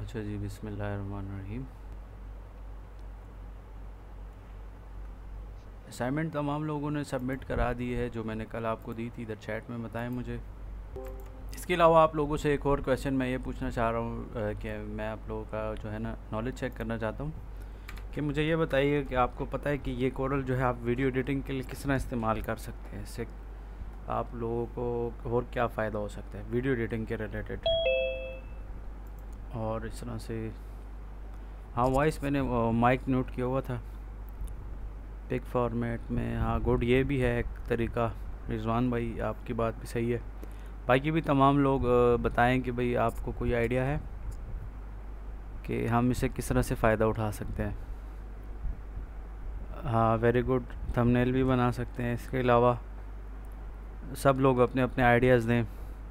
अच्छा जी, बिस्मिल्लाहिर्रहमानिर्रहीम। असाइनमेंट तमाम लोगों ने सबमिट करा दी है जो मैंने कल आपको दी थी, इधर चैट में बताएं मुझे। इसके अलावा आप लोगों से एक और क्वेश्चन मैं ये पूछना चाह रहा हूँ कि मैं आप लोगों का जो है ना नॉलेज चेक करना चाहता हूँ कि मुझे ये बताइए कि आपको पता है कि ये कोरल जो है आप वीडियो एडिटिंग के लिए किस तरह इस्तेमाल कर सकते हैं। इससे आप लोगों को और क्या फ़ायदा हो सकता है वीडियो एडिटिंग के रिलेटेड। और इस तरह से हाँ, वॉइस मैंने माइक नोट किया हुआ था पिक फॉर्मेट में। हाँ गुड, ये भी है एक तरीका। रिजवान भाई आपकी बात भी सही है। बाकी भी तमाम लोग बताएं कि भाई आपको कोई आइडिया है कि हम इसे किस तरह से फ़ायदा उठा सकते हैं। हाँ वेरी गुड, थंबनेल भी बना सकते हैं। इसके अलावा सब लोग अपने अपने आइडियाज़ दें।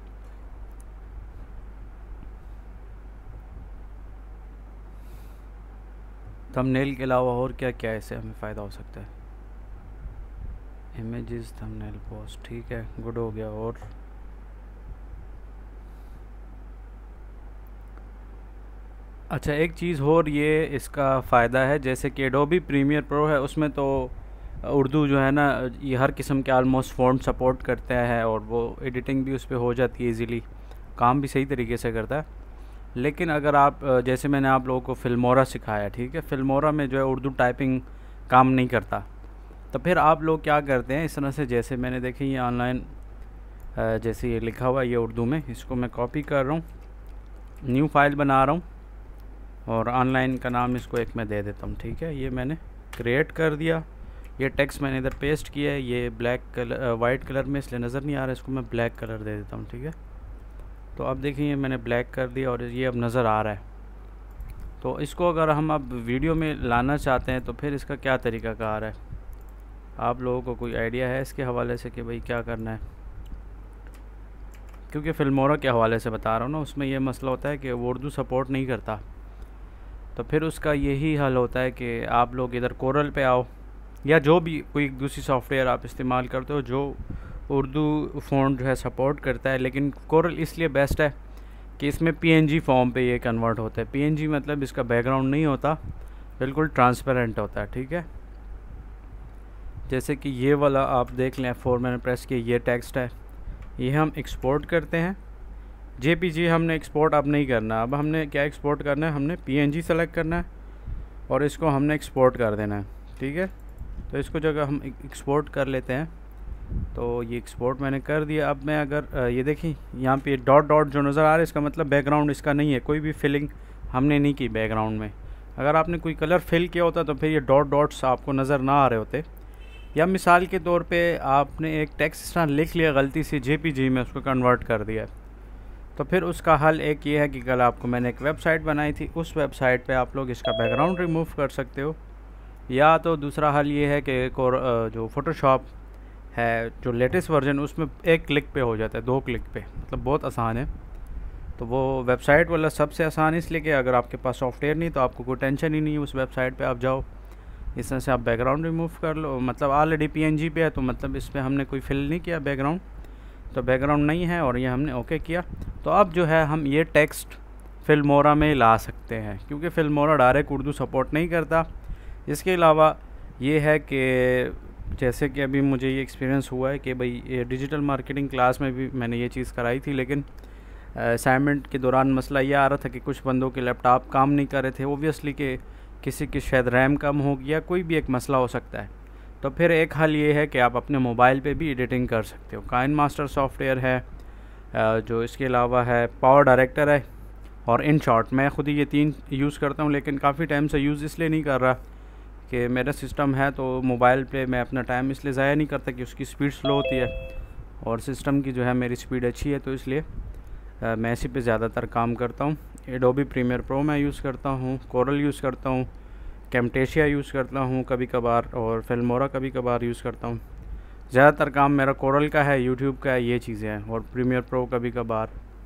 थंबनेल के अलावा और क्या क्या इससे हमें फ़ायदा हो सकता है। इमेजेस, थंबनेल, पोस्ट, ठीक है, गुड हो गया। और अच्छा एक चीज़ और ये इसका फ़ायदा है, जैसे कि एडोबी प्रीमियर प्रो है उसमें तो उर्दू जो है ना ये हर किस्म के आलमोस्ट फ़ॉन्ट सपोर्ट करते हैं और वो एडिटिंग भी उस पर हो जाती है इजीली, काम भी सही तरीके से करता है। लेकिन अगर आप जैसे मैंने आप लोगों को फिल्मोरा सिखाया, ठीक है, फिल्मोरा में जो है उर्दू टाइपिंग काम नहीं करता। तो फिर आप लोग क्या करते हैं इस तरह से, जैसे मैंने देखे ये ऑनलाइन जैसे ये लिखा हुआ है ये उर्दू में, इसको मैं कॉपी कर रहा हूँ, न्यू फाइल बना रहा हूँ और ऑनलाइन का नाम इसको एक मैं दे देता हूँ। ठीक है, ये मैंने क्रिएट कर दिया। ये टेक्स्ट मैंने इधर पेस्ट किया है, ये ब्लैक कलर वाइट कलर में इसलिए नज़र नहीं आ रहा, इसको मैं ब्लैक कलर दे देता हूँ। ठीक है, तो अब देखिए ये मैंने ब्लैक कर दिया और ये अब नज़र आ रहा है। तो इसको अगर हम अब वीडियो में लाना चाहते हैं तो फिर इसका क्या तरीका कार है, आप लोगों को कोई आइडिया है इसके हवाले से कि भाई क्या करना है? क्योंकि फिल्मोरा के हवाले से बता रहा हूँ ना, उसमें ये मसला होता है कि वो उर्दू सपोर्ट नहीं करता। तो फिर उसका यही हल होता है कि आप लोग इधर कोरल पे आओ या जो भी कोई दूसरी सॉफ्टवेयर आप इस्तेमाल करते हो जो उर्दू फ़ॉन्ट जो है सपोर्ट करता है। लेकिन कोरल इसलिए बेस्ट है कि इसमें पीएनजी फॉर्म पे ये कन्वर्ट होता है। पीएनजी मतलब इसका बैकग्राउंड नहीं होता, बिल्कुल ट्रांसपेरेंट होता है। ठीक है, जैसे कि ये वाला आप देख लें, F4 मैंने प्रेस किया, ये टेक्स्ट है, ये हम एक्सपोर्ट करते हैं। जेपीजी हमने एक्सपोर्ट अब नहीं करना, अब हमने क्या एक्सपोर्ट करना है, हमने पीएनजी सेलेक्ट करना है और इसको हमने एक्सपोर्ट कर देना है। ठीक है, तो इसको जगह हम एक्सपोर्ट कर लेते हैं। तो ये एक्सपोर्ट मैंने कर दिया। अब मैं अगर ये देखिए यहाँ पे डॉट डॉट जो नज़र आ रहा है इसका मतलब बैकग्राउंड इसका नहीं है, कोई भी फिलिंग हमने नहीं की बैकग्राउंड में। अगर आपने कोई कलर फिल किया होता तो फिर ये डॉट डॉट्स आपको नज़र ना आ रहे होते। या मिसाल के तौर पे आपने एक टेक्स्ट इस तरह लिख लिया गलती से जेपीजी में, उसको कन्वर्ट कर दिया, तो फिर उसका हल एक ये है कि कल आपको मैंने एक वेबसाइट बनाई थी, उस वेबसाइट पे आप लोग इसका बैकग्राउंड रिमूव कर सकते हो। या तो दूसरा हल ये है कि एक और जो फ़ोटोशॉप है जो लेटेस्ट वर्जन उसमें एक क्लिक पे हो जाता है, 2 क्लिक पे, मतलब बहुत आसान है। तो वो वेबसाइट वाला सबसे आसान इसलिए कि अगर आपके पास सॉफ्टवेयर नहीं तो आपको कोई टेंशन ही नहीं है, उस वेबसाइट पे आप जाओ, इस तरह से आप बैकग्राउंड रिमूव कर लो। मतलब ऑलरेडी पीएनजी पे है तो मतलब इस पर हमने कोई फिल नहीं किया बैकग्राउंड, तो बैकग्राउंड नहीं है और ये हमने ओके किया। तो अब जो है हम ये टेक्स्ट फिल्मोरा में ला सकते हैं, क्योंकि फिल्मोरा डायरेक्ट उर्दू सपोर्ट नहीं करता। इसके अलावा ये है कि जैसे कि अभी मुझे ये एक्सपीरियंस हुआ है कि भाई ये डिजिटल मार्केटिंग क्लास में भी मैंने ये चीज़ कराई थी, लेकिन असाइनमेंट के दौरान मसला ये आ रहा था कि कुछ बंदों के लैपटॉप काम नहीं कर रहे थे, ओबियसली कि किसी की शायद रैम कम हो गया, कोई भी एक मसला हो सकता है। तो फिर एक हल ये है कि आप अपने मोबाइल पे भी एडिटिंग कर सकते हो। काइन मास्टर सॉफ्टवेयर है जो, इसके अलावा है पावर डायरेक्टर है और इन शॉर्ट। मैं खुद ही ये 3 यूज़ करता हूँ, लेकिन काफ़ी टाइम से यूज़ इसलिए नहीं कर रहा कि मेरा सिस्टम है तो मोबाइल पे मैं अपना टाइम इसलिए ज़ाया नहीं करता कि उसकी स्पीड स्लो होती है और सिस्टम की जो है मेरी स्पीड अच्छी है, तो इसलिए मैं इसी पे ज़्यादातर काम करता हूँ। एडोबी प्रीमियर प्रो मैं यूज़ करता हूँ, कोरल यूज़ करता हूँ, कैमटेशिया यूज़ करता हूँ कभी कभार, और फिल्मोरा कभी कभार यूज़ करता हूँ। ज़्यादातर काम मेरा कोरल का है, यूट्यूब का है, ये चीज़ें हैं, और प्रीमियर प्रो कभी कभार।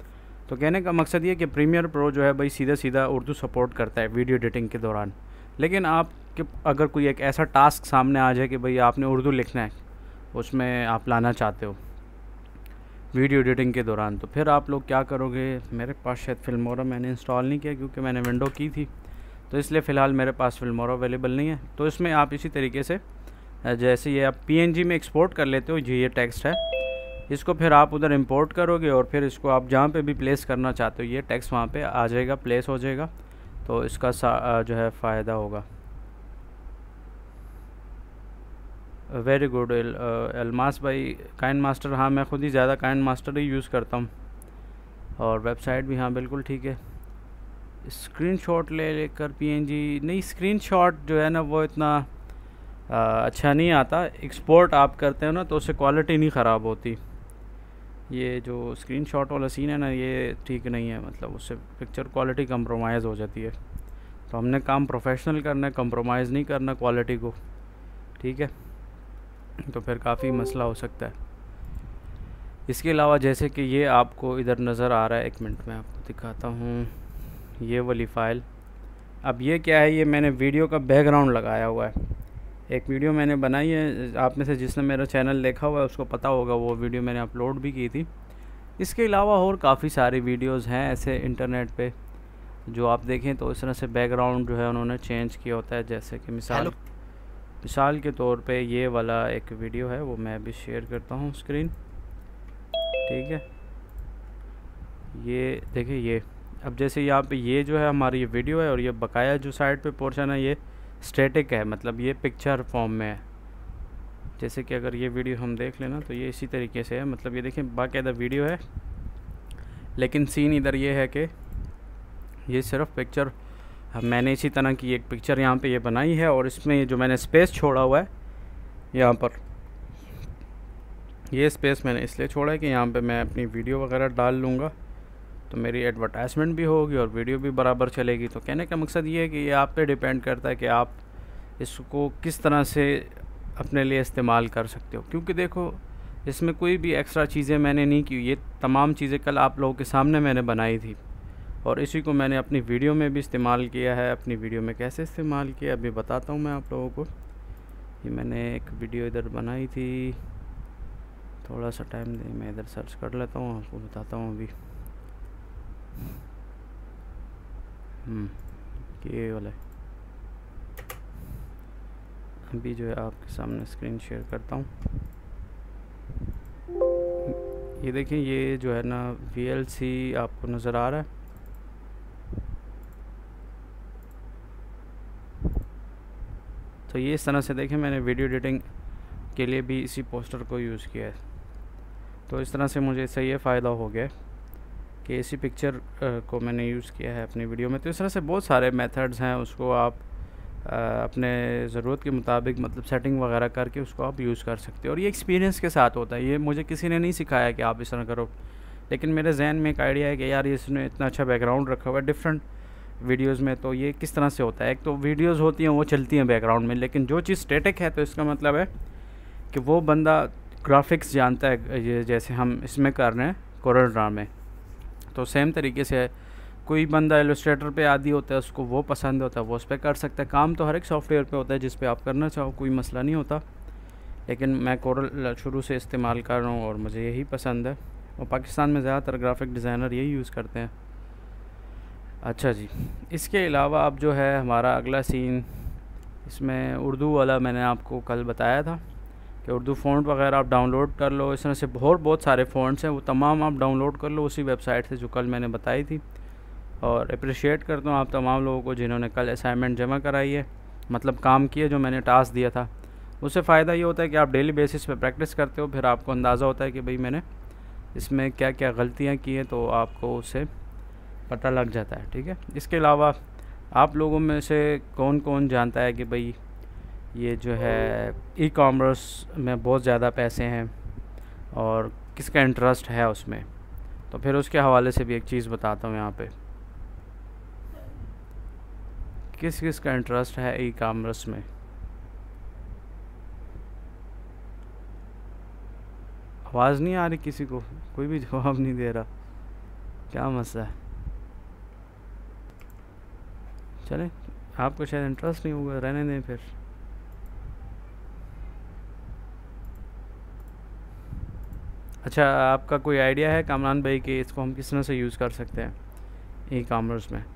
तो कहने का मकसद ये कि प्रीमियर प्रो जो है भाई सीधा सीधा उर्दू सपोर्ट करता है वीडियो एडिटिंग के दौरान। लेकिन आप कि अगर कोई एक ऐसा टास्क सामने आ जाए कि भाई आपने उर्दू लिखना है, उसमें आप लाना चाहते हो, वीडियो एडिटिंग के दौरान। तो फिर आप लोग क्या करोगे, मेरे पास शायद फिल्मोरा मैंने इंस्टॉल नहीं किया क्योंकि मैंने विंडो की थी, तो इसलिए फ़िलहाल मेरे पास फिल्मोरा अवेलेबल नहीं है। तो इसमें आप इसी तरीके से जैसे ये आप PNG में एक्सपोर्ट कर लेते हो, ये टेक्स्ट है, इसको फिर आप उधर इंपोर्ट करोगे और फिर इसको आप जहाँ पे भी प्लेस करना चाहते हो ये टेक्स्ट वहाँ पे आ जाएगा, प्लेस हो जाएगा। तो इसका जो है फ़ायदा होगा। वेरी गुड अलमास भाई, काइंड मास्टर, हाँ मैं ख़ुद ही ज़्यादा काइंड मास्टर ही यूज़ करता हूँ, और वेबसाइट भी हाँ बिल्कुल ठीक है। स्क्रीनशॉट ले लेकर PNG नहीं, स्क्रीनशॉट जो है ना वो इतना अच्छा नहीं आता। एक्सपोर्ट आप करते हो ना तो उससे क्वालिटी नहीं ख़राब होती। ये जो स्क्रीनशॉट वाला सीन है ना ये ठीक नहीं है, मतलब उससे पिक्चर क्वालिटी कंप्रोमाइज़ हो जाती है। तो हमने काम प्रोफेशनल करना है, कंप्रोमाइज़ नहीं करना क्वालिटी को, ठीक है। तो फिर काफ़ी मसला हो सकता है। इसके अलावा जैसे कि ये आपको इधर नज़र आ रहा है, 1 मिनट में आपको दिखाता हूँ, ये वाली फ़ाइल। अब ये क्या है, ये मैंने वीडियो का बैकग्राउंड लगाया हुआ है। एक वीडियो मैंने बनाई है, आप में से जिसने मेरा चैनल देखा हुआ है उसको पता होगा, वो वीडियो मैंने अपलोड भी की थी। इसके अलावा और काफ़ी सारी वीडियोस हैं ऐसे इंटरनेट पे जो आप देखें तो इस तरह से बैकग्राउंड जो है उन्होंने चेंज किया होता है। जैसे कि मिसाल के तौर पे ये वाला एक वीडियो है, वो मैं भी शेयर करता हूँ स्क्रीन, ठीक है। ये देखिए, ये अब जैसे यहाँ पे ये जो है हमारी ये वीडियो है और ये बकाया जो साइड पे पोर्शन है ये स्टैटिक है, मतलब ये पिक्चर फॉर्म में है। जैसे कि अगर ये वीडियो हम देख लेना तो ये इसी तरीके से है, मतलब ये देखें बाकायदा वीडियो है, लेकिन सीन इधर ये है कि ये सिर्फ पिक्चर, मैंने इसी तरह की एक पिक्चर यहाँ पे ये बनाई है और इसमें जो मैंने स्पेस छोड़ा हुआ है यहाँ पर, ये स्पेस मैंने इसलिए छोड़ा है कि यहाँ पे मैं अपनी वीडियो वगैरह डाल लूँगा तो मेरी एडवर्टाइजमेंट भी होगी और वीडियो भी बराबर चलेगी। तो कहने का मकसद ये है कि ये आप पे डिपेंड करता है कि आप इसको किस तरह से अपने लिए इस्तेमाल कर सकते हो। क्योंकि देखो इसमें कोई भी एक्स्ट्रा चीज़ें मैंने नहीं की, ये तमाम चीज़ें कल आप लोगों के सामने मैंने बनाई थी और इसी को मैंने अपनी वीडियो में भी इस्तेमाल किया है। अपनी वीडियो में कैसे इस्तेमाल किया अभी बताता हूँ मैं आप लोगों को। ये मैंने एक वीडियो इधर बनाई थी, थोड़ा सा टाइम दे, मैं इधर सर्च कर लेता हूँ, आपको बताता हूँ अभी। ये वाला अभी जो है आपके सामने स्क्रीन शेयर करता हूँ। ये देखें, ये जो है ना VLC आपको नज़र आ रहा है, तो ये इस तरह से देखें मैंने वीडियो एडिटिंग के लिए भी इसी पोस्टर को यूज़ किया है। तो इस तरह से मुझे इससे ये फ़ायदा हो गया कि इसी पिक्चर को मैंने यूज़ किया है अपनी वीडियो में। तो इस तरह से बहुत सारे मेथड्स हैं, उसको आप अपने ज़रूरत के मुताबिक मतलब सेटिंग वगैरह करके उसको आप यूज़ कर सकते हो। और ये एक्सपीरियंस के साथ होता है, ये मुझे किसी ने नहीं सिखाया कि आप इस तरह करो, लेकिन मेरे जहन में एक आइडिया है कि यार इसने इतना अच्छा बैकग्राउंड रखा हुआ है डिफरेंट वीडियोज़ में, तो ये किस तरह से होता है। एक तो वीडियोज़ होती हैं वो चलती हैं बैकग्राउंड में, लेकिन जो चीज़ स्टैटिक है तो इसका मतलब है कि वो बंदा ग्राफिक्स जानता है, ये जैसे हम इसमें कर रहे हैं कोरल ड्रा में, तो सेम तरीके से कोई बंदा इलस्ट्रेटर पे आदी होता है, उसको वो पसंद होता है, वो उस पर कर सकता है। काम तो हर एक सॉफ्टवेयर पे होता है जिस पे आप करना चाहो, कोई मसला नहीं होता। लेकिन मैं कोरल शुरू से इस्तेमाल कर रहा हूँ और मुझे यही पसंद है, और पाकिस्तान में ज़्यादातर ग्राफिक डिज़ाइनर यही यूज़ करते हैं। अच्छा जी, इसके अलावा अब जो है हमारा अगला सीन, इसमें उर्दू वाला मैंने आपको कल बताया था कि उर्दू फ़ॉन्ट वगैरह आप डाउनलोड कर लो। इस तरह से बहुत सारे फ़ॉन्ट्स हैं, वो तमाम आप डाउनलोड कर लो उसी वेबसाइट से जो कल मैंने बताई थी। और अप्रिशिएट करता हूँ आप तमाम लोगों को जिन्होंने कल असाइनमेंट जमा कराई है, मतलब काम किया जो मैंने टास्क दिया था। उससे फ़ायदा ये होता है कि आप डेली बेसिस पे प्रैक्टिस करते हो, फिर आपको अंदाज़ा होता है कि भाई मैंने इसमें क्या क्या गलतियाँ की हैं, तो आपको उससे पता लग जाता है, ठीक है। इसके अलावा आप लोगों में से कौन कौन जानता है कि भाई ये जो है ई-कॉमर्स में बहुत ज़्यादा पैसे हैं और किसका इंटरेस्ट है उसमें, तो फिर उसके हवाले से भी एक चीज़ बताता हूँ यहाँ पे, किस किस का इंटरेस्ट है ई-कॉमर्स में। आवाज़ नहीं आ रही किसी को, कोई भी जवाब नहीं दे रहा, क्या मसला है। चलें, आपको शायद इंटरेस्ट नहीं होगा, रहने दें फिर। अच्छा, आपका कोई आइडिया है कामरान भाई कि इसको हम किस तरह से यूज़ कर सकते हैं ई कॉमर्स में?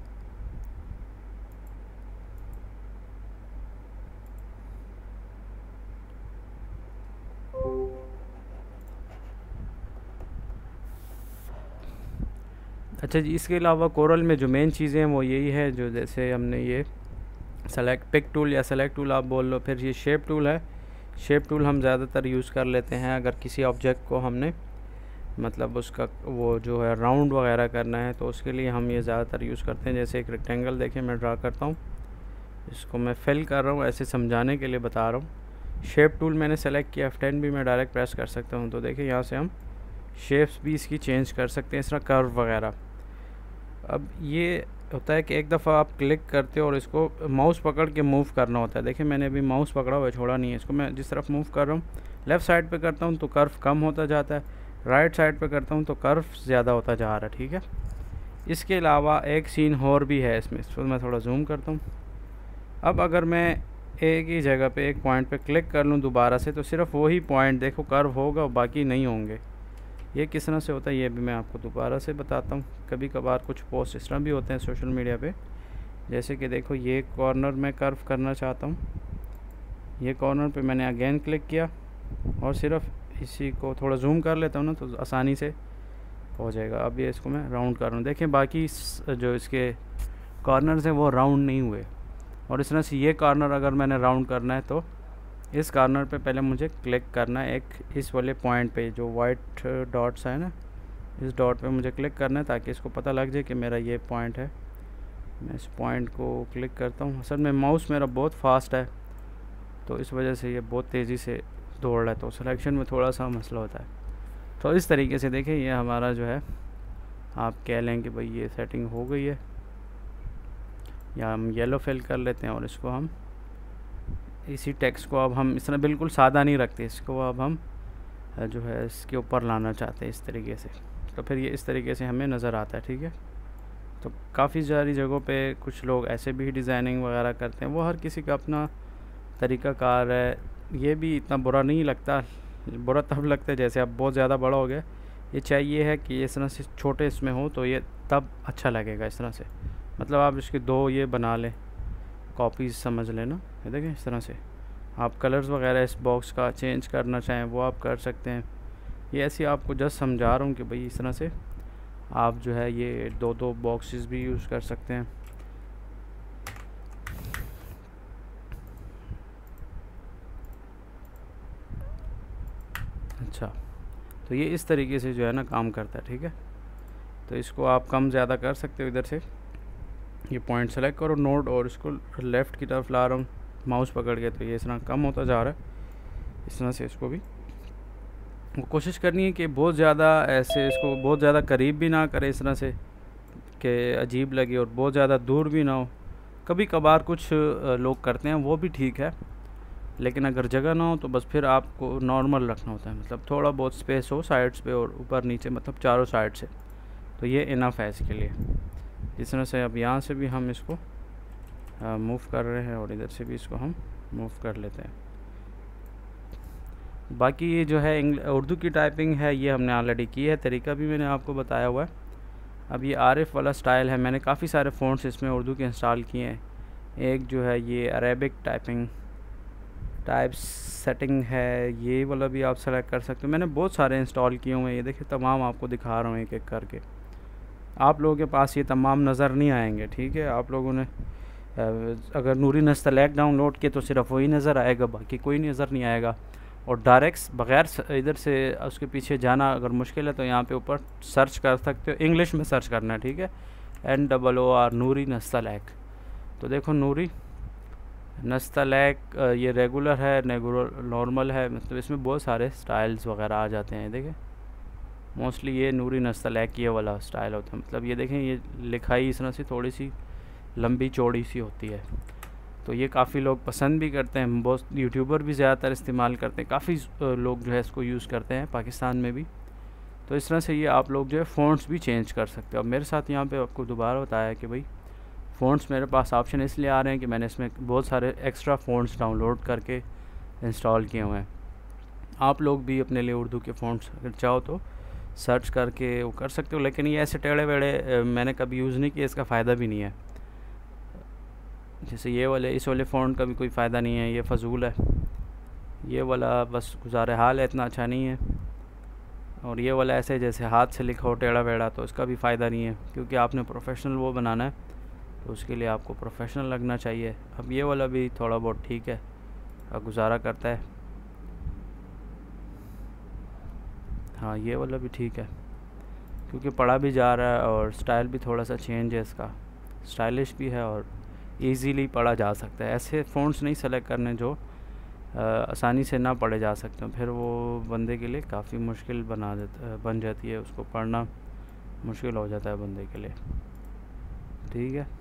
अच्छा जी, इसके अलावा कोरल में जो मेन चीज़ें हैं वो यही है, जो जैसे हमने ये सेलेक्ट पिक टूल या सेलेक्ट टूल आप बोल लो, फिर ये शेप टूल है। शेप टूल हम ज़्यादातर यूज़ कर लेते हैं अगर किसी ऑब्जेक्ट को हमने मतलब उसका वो जो है राउंड वगैरह करना है, तो उसके लिए हम ये ज़्यादातर यूज़ करते हैं। जैसे एक रेक्टेंगल देखिए मैं ड्रा करता हूँ, इसको मैं फिल कर रहा हूँ, ऐसे समझाने के लिए बता रहा हूँ। शेप टूल मैंने सेलेक्ट किया, F10 भी मैं डायरेक्ट प्रेस कर सकता हूँ, तो देखिए यहाँ से हम शेप्स भी इसकी चेंज कर सकते हैं, इस तरह कर्व वगैरह। अब ये होता है कि एक दफ़ा आप क्लिक करते हो और इसको माउस पकड़ के मूव करना होता है। देखिए मैंने अभी माउस पकड़ा हुआ है, छोड़ा नहीं है इसको। मैं जिस तरफ मूव कर रहा हूँ, लेफ़्ट साइड पे करता हूँ तो कर्व कम होता जाता है, राइट साइड पे करता हूँ तो कर्व ज़्यादा होता जा रहा है, ठीक है। इसके अलावा एक सीन और भी है इसमें, इसको मैं थोड़ा जूम करता हूँ। अब अगर मैं एक ही जगह पे एक पॉइंट पे क्लिक कर लूँ दोबारा से, तो सिर्फ वही पॉइंट देखो कर्व होगा और बाकी नहीं होंगे। ये किस तरह से होता है ये भी मैं आपको दोबारा से बताता हूँ। कभी कभार कुछ पोस्ट इस तरह भी होते हैं सोशल मीडिया पे, जैसे कि देखो ये कॉर्नर में कर्व करना चाहता हूँ, ये कॉर्नर पे मैंने अगेन क्लिक किया और सिर्फ इसी को थोड़ा जूम कर लेता हूँ ना, तो आसानी से हो जाएगा। अब ये इसको मैं राउंड कर रहा हूँ, देखें बाकी जो इसके कॉर्नर्स हैं वो राउंड नहीं हुए। और इस तरह से ये कॉर्नर अगर मैंने राउंड करना है तो इस कॉर्नर पे पहले मुझे क्लिक करना है, एक इस वाले पॉइंट पे जो वाइट डॉट्स है ना, इस डॉट पे मुझे क्लिक करना है ताकि इसको पता लग जाए कि मेरा ये पॉइंट है। मैं इस पॉइंट को क्लिक करता हूँ। असल में माउस मेरा बहुत फास्ट है तो इस वजह से ये बहुत तेज़ी से दौड़ रहा है, तो सिलेक्शन में थोड़ा सा मसला होता है। तो इस तरीके से देखिए ये हमारा जो है, आप कह लें कि भाई ये सेटिंग हो गई है। या हम येलो फिल कर लेते हैं और इसको हम इसी टेक्स्ट को अब हम इस तरह बिल्कुल सादा नहीं रखते, इसको अब हम जो है इसके ऊपर लाना चाहते हैं इस तरीके से, तो फिर ये इस तरीके से हमें नज़र आता है, ठीक है। तो काफ़ी सारी जगहों पे कुछ लोग ऐसे भी डिज़ाइनिंग वगैरह करते हैं, वो हर किसी का अपना तरीक़ाकार है। ये भी इतना बुरा नहीं लगता, बुरा तब लगता है जैसे अब बहुत ज़्यादा बड़ा हो गया। ये चाहिए है कि इस तरह से छोटे इसमें हो तो ये तब अच्छा लगेगा इस तरह से, मतलब आप इसके दो ये बना लें, कॉपीज़ समझ लेना। ये देखें इस तरह से आप कलर्स वगैरह इस बॉक्स का चेंज करना चाहें वो आप कर सकते हैं। ये ऐसे आपको जस्ट समझा रहा हूँ कि भाई इस तरह से आप जो है ये दो दो बॉक्सेस भी यूज़ कर सकते हैं। अच्छा, तो ये इस तरीके से जो है ना काम करता है, ठीक है। तो इसको आप कम ज़्यादा कर सकते हो। इधर से ये पॉइंट सेलेक्ट करो नोड और इसको लेफ़्ट की तरफ ला रहा हूँ माउस पकड़ के, तो ये इस तरह कम होता जा रहा है। इस तरह से इसको भी कोशिश करनी है कि बहुत ज़्यादा ऐसे इसको बहुत ज़्यादा करीब भी ना करे इस तरह से कि अजीब लगे और बहुत ज़्यादा दूर भी ना हो। कभी कभार कुछ लोग करते हैं वो भी ठीक है, लेकिन अगर जगह ना हो तो बस फिर आपको नॉर्मल रखना होता है, मतलब थोड़ा बहुत स्पेस हो साइड्स पे और ऊपर नीचे, मतलब चारों साइड से, तो ये इनफ है इसके लिए। इस तरह से अब यहाँ से भी हम इसको मूव कर रहे हैं और इधर से भी इसको हम मूव कर लेते हैं। बाकी ये जो है उर्दू की टाइपिंग है ये हमने ऑलरेडी की है, तरीका भी मैंने आपको बताया हुआ है। अब ये आरिफ वाला स्टाइल है, मैंने काफ़ी सारे फ़ॉन्ट्स इसमें उर्दू के इंस्टॉल किए हैं। एक जो है ये अरेबिक टाइपिंग टाइप सेटिंग है, ये वाला भी आप सेलेक्ट कर सकते हो। मैंने बहुत सारे इंस्टॉल किए हुए हैं, ये देखिए तमाम आपको दिखा रहा हूँ एक एक करके। आप लोगों के पास ये तमाम नज़र नहीं आएंगे, ठीक है। आप लोगों ने अगर नूरी नस्तलैक डाउनलोड किए तो सिर्फ वही नज़र आएगा, बाकी कोई नज़र नहीं आएगा। और डायरेक्ट बग़ैर इधर से उसके पीछे जाना अगर मुश्किल है तो यहाँ पे ऊपर सर्च कर सकते हो, इंग्लिश में सर्च करना है, ठीक है, NOOR नूरी नस्तलैक। तो देखो नूरी नस्तलैक ये रेगुलर है, नॉर्मल है, मतलब इसमें बहुत सारे स्टाइल्स वगैरह आ जाते हैं। देखें मोस्टली ये नूरी नस्तलैक ये वाला स्टाइल होता है, मतलब ये देखें ये लिखाई इस तरह से थोड़ी सी लंबी चौड़ी सी होती है, तो ये काफ़ी लोग पसंद भी करते हैं, बहुत यूट्यूबर भी ज़्यादातर इस्तेमाल करते हैं, काफ़ी लोग जो है इसको यूज़ करते हैं पाकिस्तान में भी। तो इस तरह से ये आप लोग जो है फ़ॉन्ट्स भी चेंज कर सकते हो। अब मेरे साथ यहाँ पे आपको दोबारा बताया कि भाई फ़ॉन्ट्स मेरे पास ऑप्शन इसलिए आ रहे हैं कि मैंने इसमें बहुत सारे एक्स्ट्रा फ़ॉन्ट्स डाउनलोड करके इंस्टॉल किए हुए हैं। आप लोग भी अपने लिए उर्दू के फ़ॉन्ट्स अगर चाहो तो सर्च करके वो कर सकते हो, लेकिन ये ऐसे टेढ़े वेढ़े मैंने कभी यूज़ नहीं किया, इसका फ़ायदा भी नहीं है। जैसे ये वाले, इस वाले फ़ॉन्ट का भी कोई फ़ायदा नहीं है, ये फ़जूल है। ये वाला बस गुज़ारे हाल है, इतना अच्छा नहीं है। और ये वाला ऐसे जैसे हाथ से लिखा हो टेढ़ा वेढ़ा, तो इसका भी फ़ायदा नहीं है, क्योंकि आपने प्रोफेशनल वो बनाना है तो उसके लिए आपको प्रोफेशनल लगना चाहिए। अब ये वाला भी थोड़ा बहुत ठीक है, गुज़ारा करता है। हाँ, ये वाला भी ठीक है, क्योंकि पढ़ा भी जा रहा है और स्टाइल भी थोड़ा सा चेंज है इसका, स्टाइलिश भी है और इजीली पढ़ा जा सकता है। ऐसे फ़ॉन्ट्स नहीं सेलेक्ट करने जो आसानी से ना पढ़े जा सकते हैं, फिर वो बंदे के लिए काफ़ी मुश्किल बन जाती है, उसको पढ़ना मुश्किल हो जाता है बंदे के लिए। ठीक है,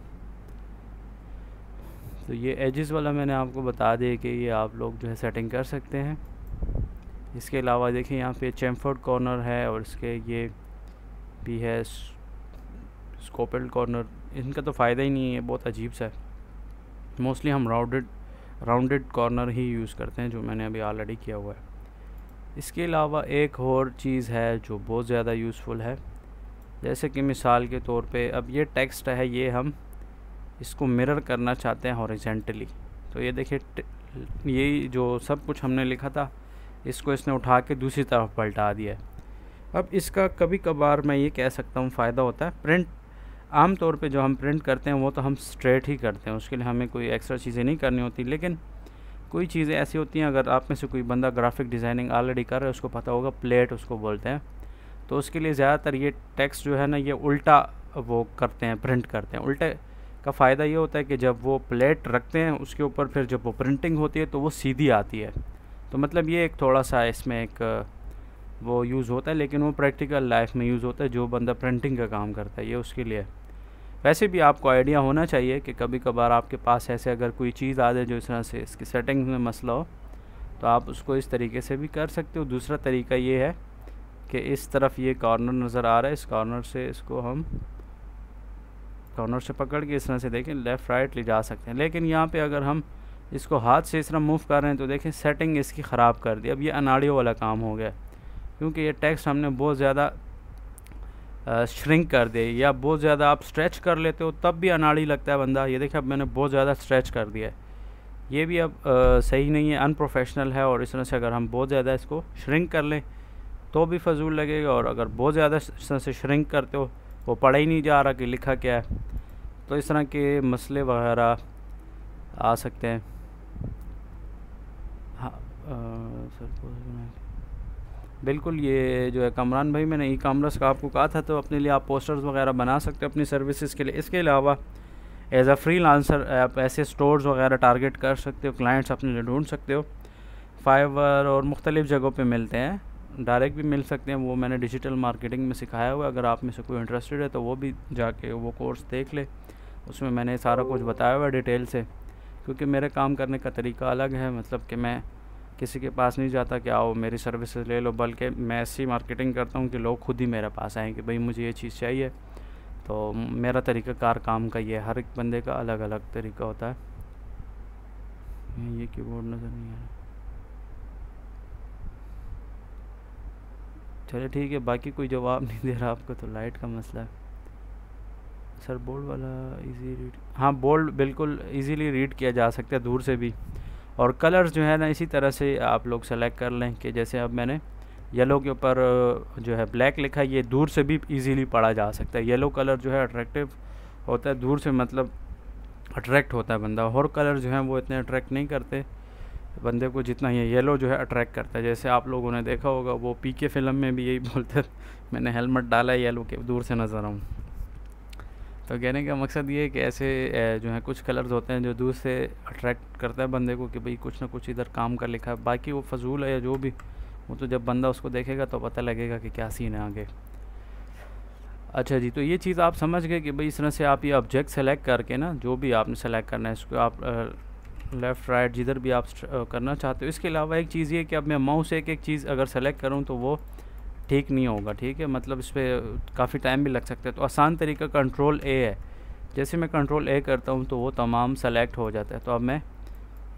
तो ये एजेस वाला मैंने आपको बता दिया कि ये आप लोग जो है सेटिंग कर सकते हैं। इसके अलावा देखिए यहाँ पे चैम्फर्ड कॉर्नर है और इसके ये भी है स्कोपेल्ड कॉर्नर। इनका तो फ़ायदा ही नहीं है, बहुत अजीब सा है। मोस्टली हम राउंडेड कॉर्नर ही यूज़ करते हैं, जो मैंने अभी ऑलरेडी किया हुआ है। इसके अलावा एक और चीज़ है जो बहुत ज़्यादा यूज़फुल है, जैसे कि मिसाल के तौर पे अब ये टेक्स्ट है, ये हम इसको मिरर करना चाहते हैं हॉरिजेंटली। तो ये देखिए, ये जो सब कुछ हमने लिखा था इसको इसने उठा के दूसरी तरफ पलटा दिया है। अब इसका कभी कभार मैं ये कह सकता हूँ फ़ायदा होता है। प्रिंट आम तौर पे जो हम प्रिंट करते हैं वो तो हम स्ट्रेट ही करते हैं, उसके लिए हमें कोई एक्स्ट्रा चीज़ें नहीं करनी होती। लेकिन कोई चीज़ें ऐसी होती हैं, अगर आप में से कोई बंदा ग्राफिक डिज़ाइनिंग ऑलरेडी कर रहा है, उसको पता होगा प्लेट उसको बोलते हैं, तो उसके लिए ज़्यादातर ये टेक्स्ट जो है ना, ये उल्टा वो करते हैं, प्रिंट करते हैं। उल्टे का फ़ायदा ये होता है कि जब वो प्लेट रखते हैं उसके ऊपर, फिर जब वो प्रिंटिंग होती है तो वो सीधी आती है। तो मतलब ये एक थोड़ा सा इसमें एक वो यूज़ होता है, लेकिन वो प्रैक्टिकल लाइफ में यूज़ होता है जो बंदा प्रिंटिंग का काम करता है, ये उसके लिए। वैसे भी आपको आइडिया होना चाहिए कि कभी कभार आपके पास ऐसे अगर कोई चीज़ आ जाए जो इस तरह से इसकी सेटिंग में मसला हो, तो आप उसको इस तरीके से भी कर सकते हो। दूसरा तरीका ये है कि इस तरफ ये कॉर्नर नज़र आ रहा है, इस कॉर्नर से इसको हम कॉर्नर से पकड़ के इस तरह से देखें लेफ़्ट राइट ले जा सकते हैं। लेकिन यहाँ पे अगर हम इसको हाथ से इस तरह मूव कर रहे हैं तो देखें सेटिंग इसकी ख़राब कर दी। अब ये अनाड़ियों वाला काम हो गया, क्योंकि ये टेक्स्ट हमने बहुत ज़्यादा श्रिंक कर दे, या बहुत ज़्यादा आप स्ट्रेच कर लेते हो तब भी अनाड़ी लगता है बंदा। ये देखिए, अब मैंने बहुत ज़्यादा स्ट्रेच कर दिया है, ये भी अब सही नहीं है, अनप्रोफेशनल है। और इस तरह से अगर हम बहुत ज़्यादा इसको श्रिंक कर लें तो भी फजूल लगेगा, और अगर बहुत ज़्यादा इस तरह से श्रिंक करते हो वो पढ़ा ही नहीं जा रहा कि लिखा क्या है, तो इस तरह के मसले वगैरह आ सकते हैं। हाँ सर, बिल्कुल, ये जो है कमरान भाई, मैंने ई कॉमर्स का आपको कहा था, तो अपने लिए आप पोस्टर्स वगैरह बना सकते हो अपनी सर्विसेज के लिए। इसके अलावा एज अ फ्रीलांसर आप ऐसे स्टोर्स वगैरह टारगेट कर सकते हो, क्लाइंट्स अपने लिए ढूंढ सकते हो। फाइवर और मुख्तलिफ़ जगहों पे मिलते हैं, डायरेक्ट भी मिल सकते हैं, वो मैंने डिजिटल मार्केटिंग में सिखाया हुआ है। अगर आप में से कोई इंटरेस्टेड है तो वो भी जाके वो कोर्स देख ले, उसमें मैंने सारा कुछ बताया हुआ है डिटेल से। क्योंकि मेरे काम करने का तरीका अलग है, मतलब कि मैं किसी के पास नहीं जाता कि आओ मेरी सर्विसेज ले लो, बल्कि मैं ऐसी मार्केटिंग करता हूँ कि लोग खुद ही मेरे पास आएँ कि भाई मुझे ये चीज़ चाहिए। तो मेरा तरीक़ाकार काम का ये, हर एक बंदे का अलग अलग तरीका होता है। ये कीबोर्ड नज़र नहीं आ रहा, चलिए ठीक है, बाकी कोई जवाब नहीं दे रहा आपको, तो लाइट का मसला है। सर बोल्ड वाला इजी रीड, हाँ बोल्ड बिल्कुल इजीली रीड किया जा सकता है दूर से भी। और कलर्स जो है ना, इसी तरह से आप लोग सेलेक्ट कर लें कि जैसे अब मैंने येलो के ऊपर जो है ब्लैक लिखा है, ये दूर से भी इजीली पढ़ा जा सकता है। येलो कलर जो है अट्रैक्टिव होता है, दूर से मतलब अट्रैक्ट होता है बंदा। और कलर जो हैं वो इतने अट्रैक्ट नहीं करते बंदे को जितना ये येलो जो है अट्रैक्ट करता है। जैसे आप लोगों ने देखा होगा वो पीके फ़िल्म में भी यही बोलते, मैंने हेलमेट डाला है येलो के, दूर से नज़र आऊँ। तो कहने का मकसद ये है कि ऐसे जो है कुछ कलर्स होते हैं जो दूर से अट्रैक्ट करता है बंदे को कि भाई कुछ ना कुछ इधर काम का लिखा है। बाकी वो फजूल है या जो भी, वो तो जब बंदा उसको देखेगा तो पता लगेगा कि क्या सीन है आगे। अच्छा जी, तो ये चीज़ आप समझ गए कि भाई इस तरह से आप ये ऑब्जेक्ट सेलेक्ट करके ना, जो भी आपने सेलेक्ट करना है इसको आप लेफ़्ट राइट जिधर भी आप करना चाहते हो। इसके अलावा एक चीज़ ये कि अब मैं माउस एक चीज़ अगर सेलेक्ट करूँ तो वो ठीक नहीं होगा, ठीक है, मतलब इस पर काफ़ी टाइम भी लग सकता है। तो आसान तरीका कंट्रोल ए है, जैसे मैं कंट्रोल ए करता हूँ तो वो तमाम सेलेक्ट हो जाता है। तो अब मैं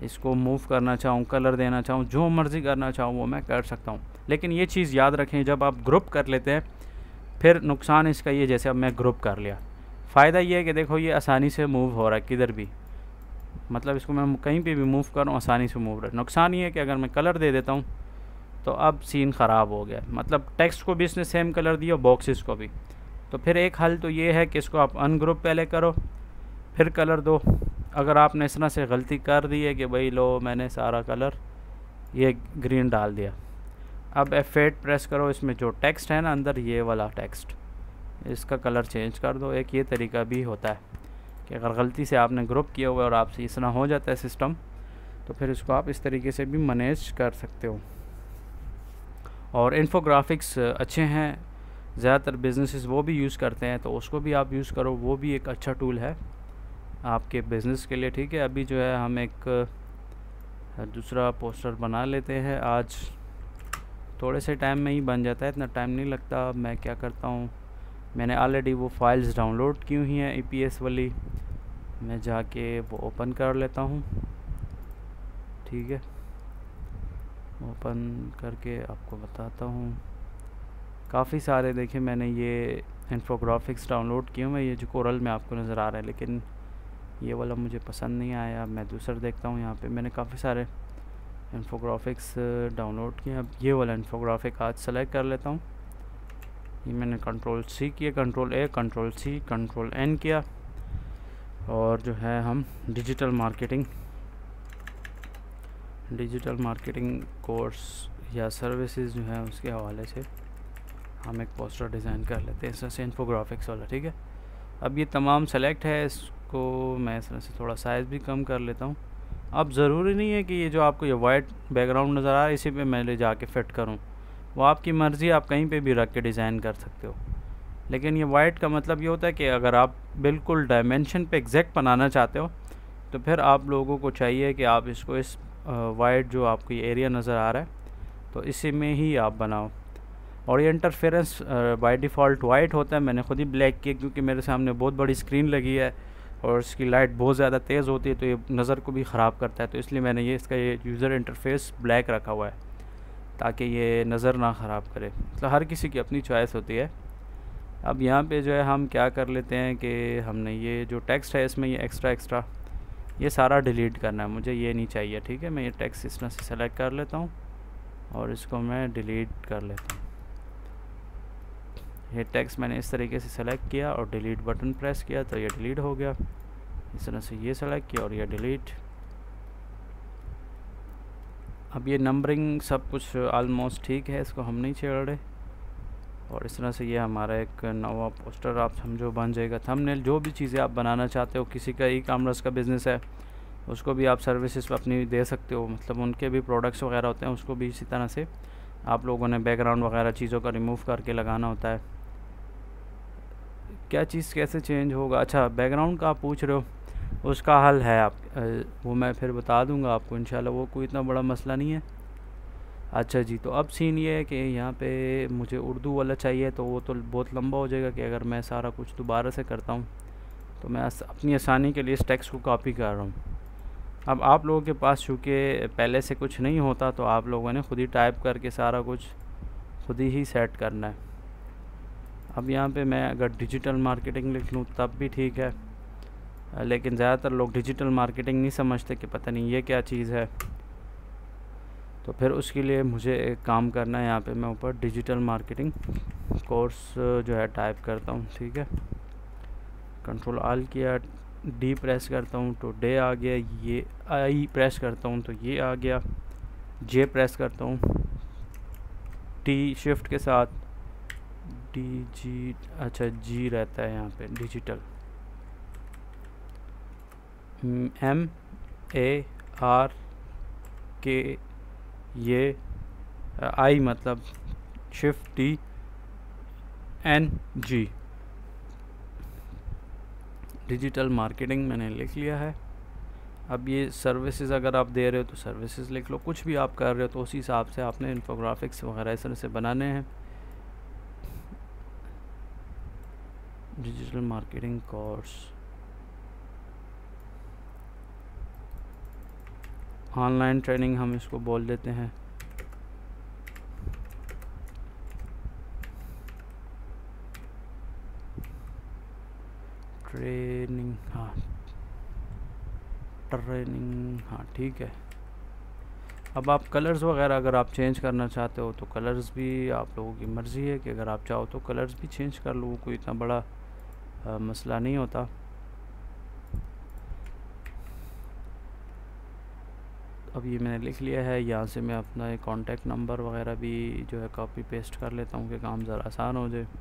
इसको मूव करना चाहूँ, कलर देना चाहूँ, जो मर्ज़ी करना चाहूँ वो मैं कर सकता हूँ। लेकिन ये चीज़ याद रखें, जब आप ग्रुप कर लेते हैं फिर नुकसान इसका ये, जैसे अब मैं ग्रुप कर लिया, फ़ायदा ये है कि देखो ये आसानी से मूव हो रहा है किधर भी, मतलब इसको मैं कहीं पे भी मूव करूँ आसानी से मूव रहा है। नुकसान ये है कि अगर मैं कलर दे देता हूँ तो अब सीन ख़राब हो गया, मतलब टेक्स्ट को भी इसने सेम कलर दिया, बॉक्सेस को भी। तो फिर एक हल तो ये है कि इसको आप अनग्रुप पहले करो फिर कलर दो। अगर आपने इस तरह से गलती कर दी है कि भाई लो मैंने सारा कलर ये ग्रीन डाल दिया, अब F8 प्रेस करो, इसमें जो टेक्स्ट है ना अंदर, ये वाला टेक्स्ट, इसका कलर चेंज कर दो। एक ये तरीका भी होता है कि अगर गलती से आपने ग्रुप किया हुआ है और आपसे इस तरह हो जाता है सिस्टम, तो फिर इसको आप इस तरीके से भी मैनेज कर सकते हो। और इन्फोग्राफिक्स अच्छे हैं, ज़्यादातर बिजनेसेस वो भी यूज़ करते हैं, तो उसको भी आप यूज़ करो, वो भी एक अच्छा टूल है आपके बिज़नेस के लिए, ठीक है। अभी जो है हम एक दूसरा पोस्टर बना लेते हैं, आज थोड़े से टाइम में ही बन जाता है, इतना टाइम नहीं लगता। मैं क्या करता हूँ, मैंने ऑलरेडी वो फाइल्स डाउनलोड की हुई हैं EPS वाली, मैं जाके वो ओपन कर लेता हूँ, ठीक है। ओपन करके आपको बताता हूँ, काफ़ी सारे देखिए मैंने ये इन्फोग्राफिक्स डाउनलोड किए हुए, ये जो कोरल में आपको नज़र आ रहा है, लेकिन ये वाला मुझे पसंद नहीं आया। मैं दूसरा देखता हूँ, यहाँ पे मैंने काफ़ी सारे इन्फोग्राफिक्स डाउनलोड किए। अब ये वाला इन्फोग्राफिक आज सेलेक्ट कर लेता हूँ, ये मैंने Ctrl+C किया, Ctrl+A, Ctrl+C, Ctrl+N किया, और जो है हम डिजिटल मार्केटिंग कोर्स या सर्विसेज जो है उसके हवाले से हम एक पोस्टर डिज़ाइन कर लेते हैं, इस तरह से इन्फोग्राफिक्स वाला, ठीक है। अब ये तमाम सेलेक्ट है, इसको मैं इस तरह से थोड़ा साइज़ भी कम कर लेता हूँ। अब ज़रूरी नहीं है कि ये जो आपको ये वाइट बैकग्राउंड नज़र आ रहा है इसी पे मैं ले जाके फ़िट करूँ, वो आपकी मर्ज़ी, आप कहीं पे भी रख के डिज़ाइन कर सकते हो। लेकिन ये वाइट का मतलब ये होता है कि अगर आप बिल्कुल डायमेंशन पे एग्जैक्ट बनाना चाहते हो तो फिर आप लोगों को चाहिए कि आप इसको इस वाइट जो आपको ये एरिया नज़र आ रहा है तो इसी में ही आप बनाओ। और ये इंटरफेरेंस बाय डिफ़ॉल्ट वाइट होता है, मैंने ख़ुद ही ब्लैक किया क्योंकि मेरे सामने बहुत बड़ी स्क्रीन लगी है और इसकी लाइट बहुत ज़्यादा तेज़ होती है तो ये नज़र को भी ख़राब करता है, तो इसलिए मैंने ये इसका ये यूज़र इंटरफेस ब्लैक रखा हुआ है ताकि ये नज़र ना ख़राब करे। मतलब हर किसी की अपनी चॉइस होती है। अब यहाँ पे जो है हम क्या कर लेते हैं कि हमने ये जो टेक्स्ट है इसमें ये एक्स्ट्रा ये सारा डिलीट करना है, मुझे ये नहीं चाहिए, ठीक है। मैं ये टेक्स्ट इस तरह से सेलेक्ट कर लेता हूँ और इसको मैं डिलीट कर लेता हूँ। ये टेक्स्ट मैंने इस तरीके से सेलेक्ट किया और डिलीट बटन प्रेस किया तो ये डिलीट हो गया। इस तरह से ये सेलेक्ट किया और ये डिलीट। अब ये नंबरिंग सब कुछ ऑलमोस्ट ठीक है, इसको हम नहीं छेड़ रहे। और इस तरह से ये हमारा एक नवा पोस्टर आप समझो बन जाएगा। थंबनेल जो भी चीज़ें आप बनाना चाहते हो, किसी का ई-कॉमर्स का बिज़नेस है उसको भी आप सर्विसेज अपनी दे सकते हो, मतलब उनके भी प्रोडक्ट्स वगैरह होते हैं, उसको भी इसी तरह से आप लोगों ने बैकग्राउंड वगैरह चीज़ों का रिमूव करके लगाना होता है। क्या चीज़ कैसे चेंज होगा, अच्छा बैकग्राउंड का आप पूछ रहे हो, उसका हल है आप वो मैं फिर बता दूंगा आपको इंशाल्लाह, वो कोई इतना बड़ा मसला नहीं है। अच्छा जी, तो अब सीन ये है कि यहाँ पे मुझे उर्दू वाला चाहिए तो वो तो बहुत लंबा हो जाएगा कि अगर मैं सारा कुछ दोबारा से करता हूँ, तो मैं अपनी आसानी के लिए इस टेक्स्ट को कॉपी कर रहा हूँ। अब आप लोगों के पास चूँकि पहले से कुछ नहीं होता तो आप लोगों ने ख़ुद ही टाइप करके सारा कुछ खुद ही सेट करना है। अब यहाँ पे मैं अगर डिजिटल मार्केटिंग लिख लूँ तब भी ठीक है, लेकिन ज़्यादातर लोग डिजिटल मार्केटिंग नहीं समझते कि पता नहीं ये क्या चीज़ है, तो फिर उसके लिए मुझे एक काम करना है। यहाँ पे मैं ऊपर डिजिटल मार्केटिंग कोर्स जो है टाइप करता हूँ, ठीक है। Ctrl+Alt किया, D प्रेस करता हूँ तो डे आ गया, ये I प्रेस करता हूँ तो ये आ गया, J प्रेस करता हूँ T शिफ्ट के साथ DG, अच्छा G रहता है यहाँ पे डिजिटल, MARK ये I मतलब शिफ्ट TNG, डिजिटल मार्केटिंग मैंने लिख लिया है। अब ये सर्विसेज अगर आप दे रहे हो तो सर्विसेज लिख लो, कुछ भी आप कर रहे हो तो उसी हिसाब से आपने इन्फोग्राफिक्स वगैरह इस तरह से बनाने हैं। Digital marketing course, online training हम इसको बोल देते हैं। ट्रेनिंग, हाँ ट्रेनिंग, हाँ ठीक है। अब आप कलर्स वगैरह अगर आप चेंज करना चाहते हो तो कलर्स भी आप लोगों की मर्ज़ी है कि अगर आप चाहो तो कलर्स भी चेंज कर लो, कोई इतना बड़ा मसला नहीं होता। अब ये मैंने लिख लिया है, यहाँ से मैं अपना एक कॉन्टैक्ट नंबर वगैरह भी जो है कॉपी पेस्ट कर लेता हूँ कि काम ज़रा आसान हो जाए।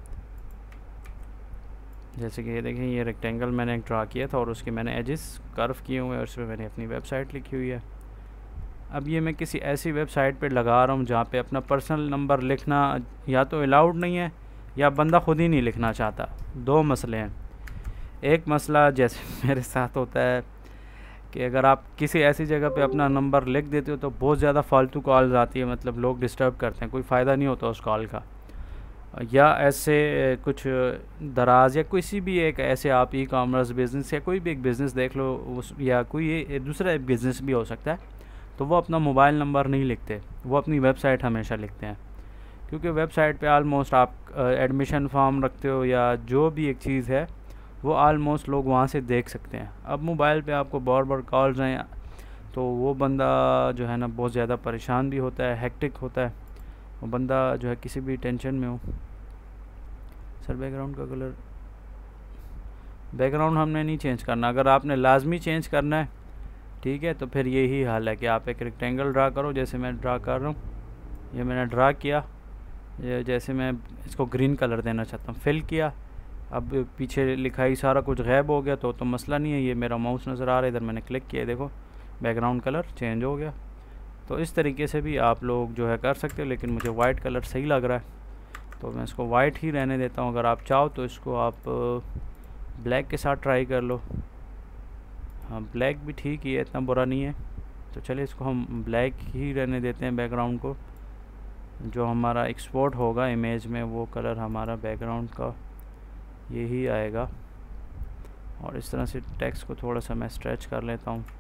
जैसे कि ये देखें, ये रेक्टेंगल मैंने एक ड्रा किया था और उसके मैंने एजेस कर्व किए हुए हैं और उसमें मैंने अपनी वेबसाइट लिखी हुई है। अब ये मैं किसी ऐसी वेबसाइट पे लगा रहा हूँ जहाँ पे अपना पर्सनल नंबर लिखना या तो अलाउड नहीं है या बंदा खुद ही नहीं लिखना चाहता। दो मसले हैं। एक मसला जैसे मेरे साथ होता है कि अगर आप किसी ऐसी जगह पे अपना नंबर लिख देते हो तो बहुत ज़्यादा फालतू कॉल्स आती है, मतलब लोग डिस्टर्ब करते हैं, कोई फ़ायदा नहीं होता उस कॉल का। या ऐसे कुछ दराज या किसी भी एक ऐसे आप ई कॉमर्स बिज़नेस या कोई भी एक बिज़नेस देख लो उस, या कोई दूसरा बिज़नेस भी हो सकता है, तो वो अपना मोबाइल नंबर नहीं लिखते, वो अपनी वेबसाइट हमेशा लिखते हैं। क्योंकि वेबसाइट पे आलमोस्ट आप एडमिशन फॉर्म रखते हो या जो भी एक चीज़ है वो आलमोस्ट लोग वहाँ से देख सकते हैं। अब मोबाइल पे आपको बार बार कॉल्स हैं तो वो बंदा जो है ना बहुत ज़्यादा परेशान भी होता है, हेक्टिक होता है, वो बंदा जो है किसी भी टेंशन में हो। सर बैकग्राउंड का कलर, बैकग्राउंड हमने नहीं चेंज करना। अगर आपने लाजमी चेंज करना है ठीक है, तो फिर यही हाल है कि आप एक रेक्टेंगल ड्रा करो, जैसे मैं ड्रा कर रहा हूँ। ये मैंने ड्रा किया, ये जैसे मैं इसको ग्रीन कलर देना चाहता हूँ, फिल किया। अब पीछे लिखाई सारा कुछ गायब हो गया तो मसला नहीं है। ये मेरा माउस नज़र आ रहा है, इधर मैंने क्लिक किया, देखो बैकग्राउंड कलर चेंज हो गया। तो इस तरीके से भी आप लोग जो है कर सकते हो, लेकिन मुझे वाइट कलर सही लग रहा है तो मैं इसको वाइट ही रहने देता हूँ। अगर आप चाहो तो इसको आप ब्लैक के साथ ट्राई कर लो। हाँ ब्लैक भी ठीक ही है, इतना बुरा नहीं है। तो चलिए इसको हम ब्लैक ही रहने देते हैं बैकग्राउंड को। जो हमारा एक्सपोर्ट होगा इमेज में वो कलर हमारा बैकग्राउंड का यही आएगा। और इस तरह से टेक्स्ट को थोड़ा सा मैं स्ट्रेच कर लेता हूँ।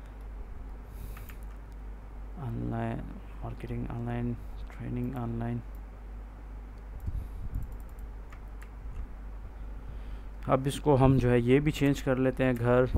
Online marketing, online training, online. अब इसको हम जो है ये भी चेंज कर लेते हैं, घर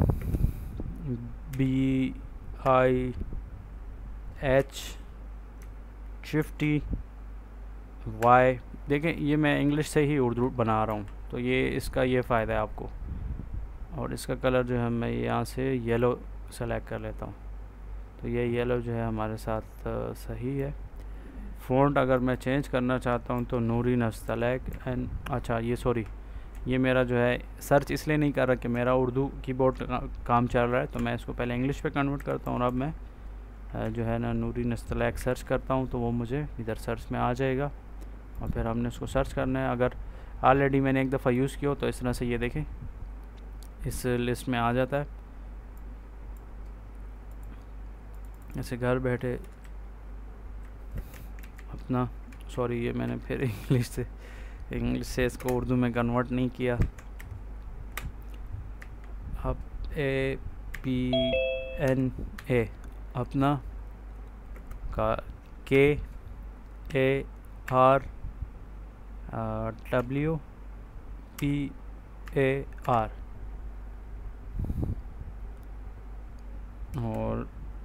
BIH50Y। देखें ये मैं इंग्लिश से ही उर्दू बना रहा हूँ तो ये इसका ये फ़ायदा है आपको। और इसका कलर जो है मैं यहाँ से येलो सेलेक्ट कर लेता हूँ तो ये येलो जो है हमारे साथ सही है। फ़ॉन्ट अगर मैं चेंज करना चाहता हूँ तो नूरी नस्तलैक एंड, अच्छा ये सॉरी, ये मेरा जो है सर्च इसलिए नहीं कर रहा कि मेरा उर्दू कीबोर्ड काम चल रहा है, तो मैं इसको पहले इंग्लिश पे कन्वर्ट करता हूँ और अब मैं जो है ना नूरी नस्तलैक सर्च करता हूँ तो वो मुझे इधर सर्च में आ जाएगा। और फिर हमने उसको सर्च करना है। अगर ऑलरेडी मैंने एक दफ़ा यूज़ किया हो तो इस तरह से ये देखें इस लिस्ट में आ जाता है। ऐसे घर बैठे अपना, सॉरी ये मैंने फिर इंग्लिश से इसको उर्दू में कन्वर्ट नहीं किया। अब APNA अपना का KARWPAR और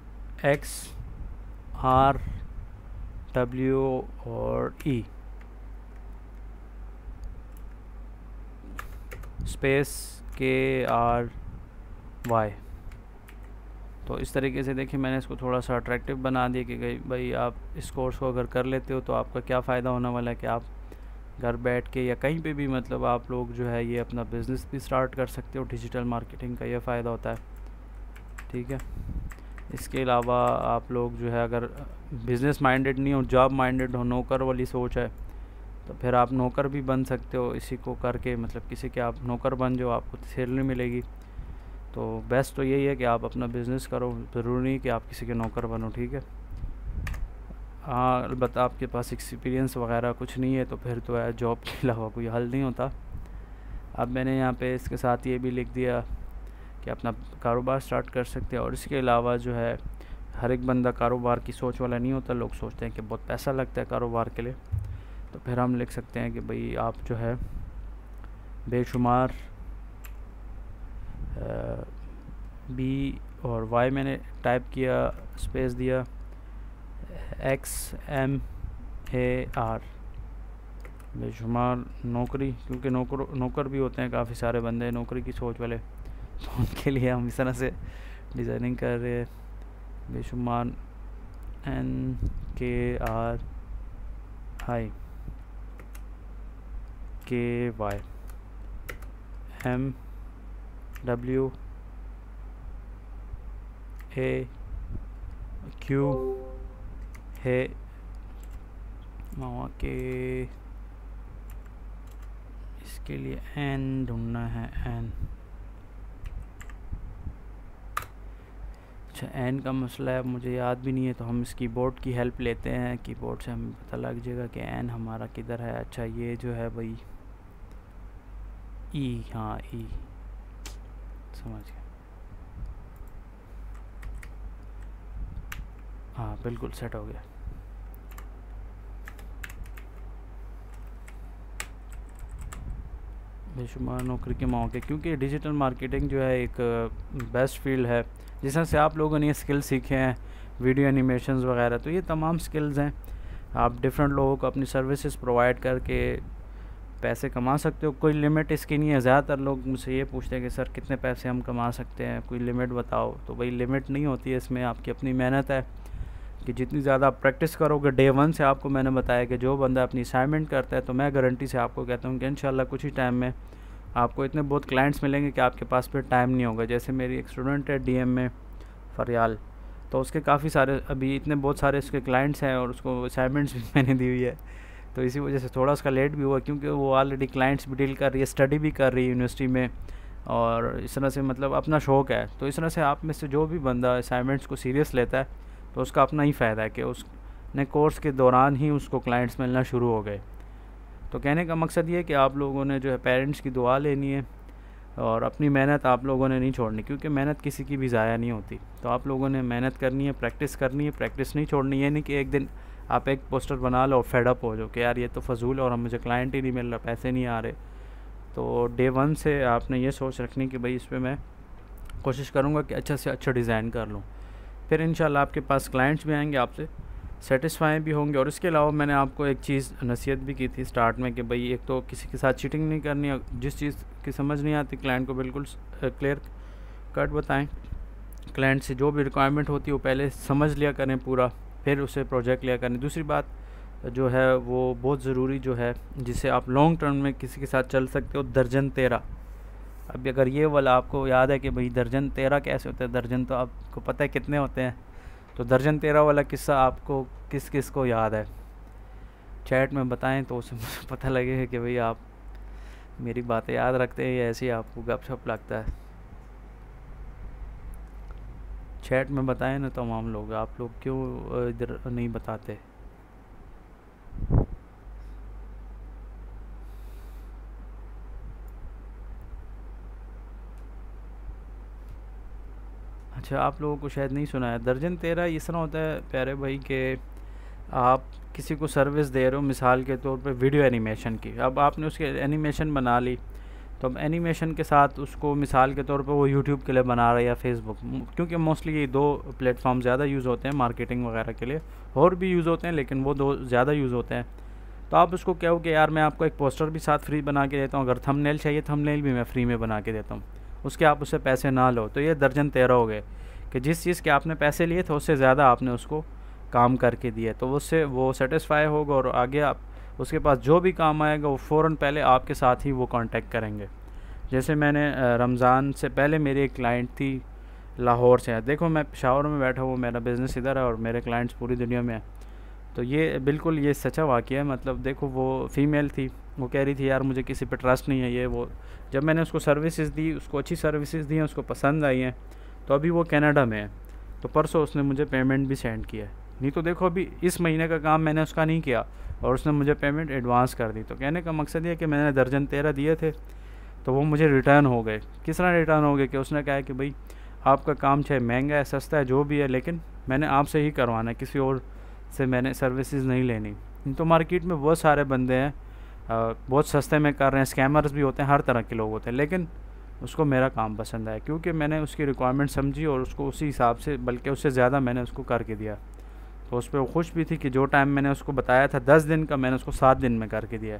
XRWE स्पेस KRY। तो इस तरीके से देखिए मैंने इसको थोड़ा सा अट्रैक्टिव बना दिया कि भाई आप इस कोर्स को अगर कर लेते हो तो आपका क्या फ़ायदा होने वाला है कि आप घर बैठ के या कहीं पे भी मतलब आप लोग जो है ये अपना बिज़नेस भी स्टार्ट कर सकते हो। डिजिटल मार्केटिंग का ये फ़ायदा होता है, ठीक है। इसके अलावा आप लोग जो है अगर बिज़नेस माइंडेड नहीं हो, जॉब माइंडेड हो, नौकर वाली सोच है तो फिर आप नौकर भी बन सकते हो इसी को करके, मतलब किसी के आप नौकर बन जाओ, आपको सैलरी मिलेगी। तो बेस्ट तो यही है कि आप अपना बिज़नेस करो, ज़रूरी नहीं कि आप किसी के नौकर बनो, ठीक है। हाँ अलबत्ता आपके पास एक्सपीरियंस वगैरह कुछ नहीं है तो फिर तो है जॉब के अलावा कोई हल नहीं होता। अब मैंने यहाँ पे इसके साथ ये भी लिख दिया कि अपना कारोबार स्टार्ट कर सकते हैं। और इसके अलावा जो है हर एक बंदा कारोबार की सोच वाला नहीं होता। लोग सोचते हैं कि बहुत पैसा लगता है कारोबार के लिए, तो फिर हम लिख सकते हैं कि भाई आप जो है बेशुमार बी और वाई मैंने टाइप किया, स्पेस दिया, XMAR, बेशुमार नौकरी, क्योंकि नौकर भी होते हैं काफ़ी सारे बंदे नौकरी की सोच वाले, तो उनके लिए हम इस तरह से डिज़ाइनिंग कर रहे हैं। बेशुमार NKRIKY MWAQ है मामा के, इसके लिए एन ढूंढना है, एन। अच्छा, एन का मसला है, मुझे याद भी नहीं है, तो हम इस कीबोर्ड की हेल्प लेते हैं। कीबोर्ड से हमें पता लग जाएगा कि एन हमारा किधर है। अच्छा, ये जो है भाई ई, हाँ ई, समझ गया, हाँ बिल्कुल सेट हो गया। बेशुमार नौकरी के मौके, क्योंकि डिजिटल मार्केटिंग जो है एक बेस्ट फील्ड है, जिस तरह से आप लोगों ने ये स्किल सीखे हैं, वीडियो एनिमेशंस वगैरह, तो ये तमाम स्किल्स हैं। आप डिफरेंट लोगों को अपनी सर्विसेज प्रोवाइड करके पैसे कमा सकते हो। कोई लिमिट इसकी नहीं है। ज़्यादातर लोग मुझसे ये पूछते हैं कि सर कितने पैसे हम कमा सकते हैं, कोई लिमिट बताओ। तो भाई लिमिट नहीं होती है, इसमें आपकी अपनी मेहनत है कि जितनी ज़्यादा आप प्रैक्टिस करोगे। डे वन से आपको मैंने बताया कि जो बंदा अपनी असाइनमेंट करता है, तो मैं गारंटी से आपको कहता हूँ कि इंशाल्लाह कुछ ही टाइम में आपको इतने बहुत क्लाइंट्स मिलेंगे कि आपके पास फिर टाइम नहीं होगा। जैसे मेरी एक स्टूडेंट है DM में, फरियाल, तो उसके काफ़ी सारे अभी इतने बहुत सारे उसके क्लाइंट्स हैं और उसको असाइनमेंट्स भी मैंने दी हुई है। तो इसी वजह से थोड़ा उसका लेट भी हुआ, क्योंकि वो ऑलरेडी क्लाइंट्स भी डील कर रही है, स्टडी भी कर रही है यूनिवर्सिटी में, और इस तरह से मतलब अपना शौक़ है। तो इस तरह से आप में से जो भी बंदा असाइनमेंट्स को सीरियस लेता है, तो उसका अपना ही फ़ायदा है कि उसने कोर्स के दौरान ही उसको क्लाइंट्स मिलना शुरू हो गए। तो कहने का मकसद ये है कि आप लोगों ने जो है पेरेंट्स की दुआ लेनी है और अपनी मेहनत आप लोगों ने नहीं छोड़नी, क्योंकि मेहनत किसी की भी ज़ाया नहीं होती। तो आप लोगों ने मेहनत करनी है, प्रैक्टिस करनी है, प्रैक्टिस नहीं छोड़नी। ये नहीं कि एक दिन आप एक पोस्टर बना लो और फेडअप हो जाओ कि यार ये तो फजूल और मुझे क्लाइंट ही नहीं मिल रहा, पैसे नहीं आ रहे। तो डे वन से आपने ये सोच रखनी कि भाई इस पर मैं कोशिश करूँगा कि अच्छा से अच्छा डिज़ाइन कर लूँ, फिर इंशाल्लाह आपके पास क्लाइंट्स भी आएंगे, आपसे सेटिस्फाई भी होंगे। और इसके अलावा मैंने आपको एक चीज़ नसीहत भी की थी स्टार्ट में कि भाई एक तो किसी के साथ चीटिंग नहीं करनी है। जिस चीज़ की समझ नहीं आती क्लाइंट को बिल्कुल क्लियर कट बताएं। क्लाइंट से जो भी रिक्वायरमेंट होती है वो पहले समझ लिया करें पूरा, फिर उसे प्रोजेक्ट लिया करें। दूसरी बात जो है वो बहुत ज़रूरी जो है, जिससे आप लॉन्ग टर्म में किसी के साथ चल सकते हो, दर्जन 13। अभी अगर ये वाला आपको याद है कि भाई दर्जन 13 कैसे होता है, दर्जन तो आपको पता है कितने होते हैं, तो दर्जन 13 वाला किस्सा आपको किस किस को याद है चैट में बताएं, तो उससे मुझे पता लगेगा कि भाई आप मेरी बातें याद रखते हैं या ऐसे ही आपको गपशप लगता है। चैट में बताएं ना तमाम लोग, आप लोग क्यों इधर नहीं बताते। अच्छा, आप लोगों को शायद नहीं सुना है। दर्जन 13 इस तरह होता है प्यारे भाई कि आप किसी को सर्विस दे रहे हो, मिसाल के तौर पे वीडियो एनिमेशन की। अब आपने उसके एनिमेशन बना ली, तो अब एनिमेशन के साथ उसको मिसाल के तौर पे वो यूट्यूब के लिए बना रहा है या फेसबुक, क्योंकि मोस्टली ये 2 प्लेटफॉर्म ज़्यादा यूज़ होते हैं मार्केटिंग वगैरह के लिए, और भी यूज़ होते हैं लेकिन वो 2 ज़्यादा यूज़ होते हैं। तो आप उसको कहो कि यार मैं आपको एक पोस्टर भी साथ फ्री बना के देता हूँ, अगर थंबनेल चाहिए थंबनेल भी मैं फ्री में बना के देता हूँ, उसके आप उससे पैसे ना लो। तो ये दर्जन 13 हो गए कि जिस चीज़ के आपने पैसे लिए थे उससे ज़्यादा आपने उसको काम करके दिया, तो उससे वो सेटिस्फाई होगा और आगे आप उसके पास जो भी काम आएगा वो फ़ौरन पहले आपके साथ ही वो कांटेक्ट करेंगे। जैसे मैंने रमज़ान से पहले मेरी एक क्लाइंट थी लाहौर से। देखो मैं पेशावर में बैठा हूँ, मेरा बिज़नेस इधर है और मेरे क्लाइंट्स पूरी दुनिया में हैं। तो ये बिल्कुल ये सच्चा वाक़या है। मतलब देखो वो फ़ीमेल थी, वो कह रही थी यार मुझे किसी पे ट्रस्ट नहीं है ये वो। जब मैंने उसको सर्विसेज दी, उसको अच्छी सर्विसेज दी हैं, उसको पसंद आई हैं, तो अभी वो कनाडा में है। तो परसों उसने मुझे पेमेंट भी सेंड किया है। नहीं तो देखो अभी इस महीने का काम मैंने उसका नहीं किया और उसने मुझे पेमेंट एडवांस कर दी। तो कहने का मकसद ये कि मैंने दर्जन 13 दिए थे तो वो मुझे रिटर्न हो गए। किस तरह रिटर्न हो गए कि उसने कहा कि भाई आपका काम चाहे महंगा है सस्ता है जो भी है, लेकिन मैंने आपसे ही करवाना है, किसी और से मैंने सर्विसेज नहीं लेनी। तो मार्केट में बहुत सारे बंदे हैं, बहुत सस्ते में कर रहे हैं, स्कैमर्स भी होते हैं, हर तरह के लोग होते हैं, लेकिन उसको मेरा काम पसंद आया क्योंकि मैंने उसकी रिक्वायरमेंट समझी और उसको उसी हिसाब से, बल्कि उससे ज़्यादा मैंने उसको करके दिया। तो उस पर वो खुश भी थी कि जो टाइम मैंने उसको बताया था 10 दिन का, मैंने उसको 7 दिन में करके दिया।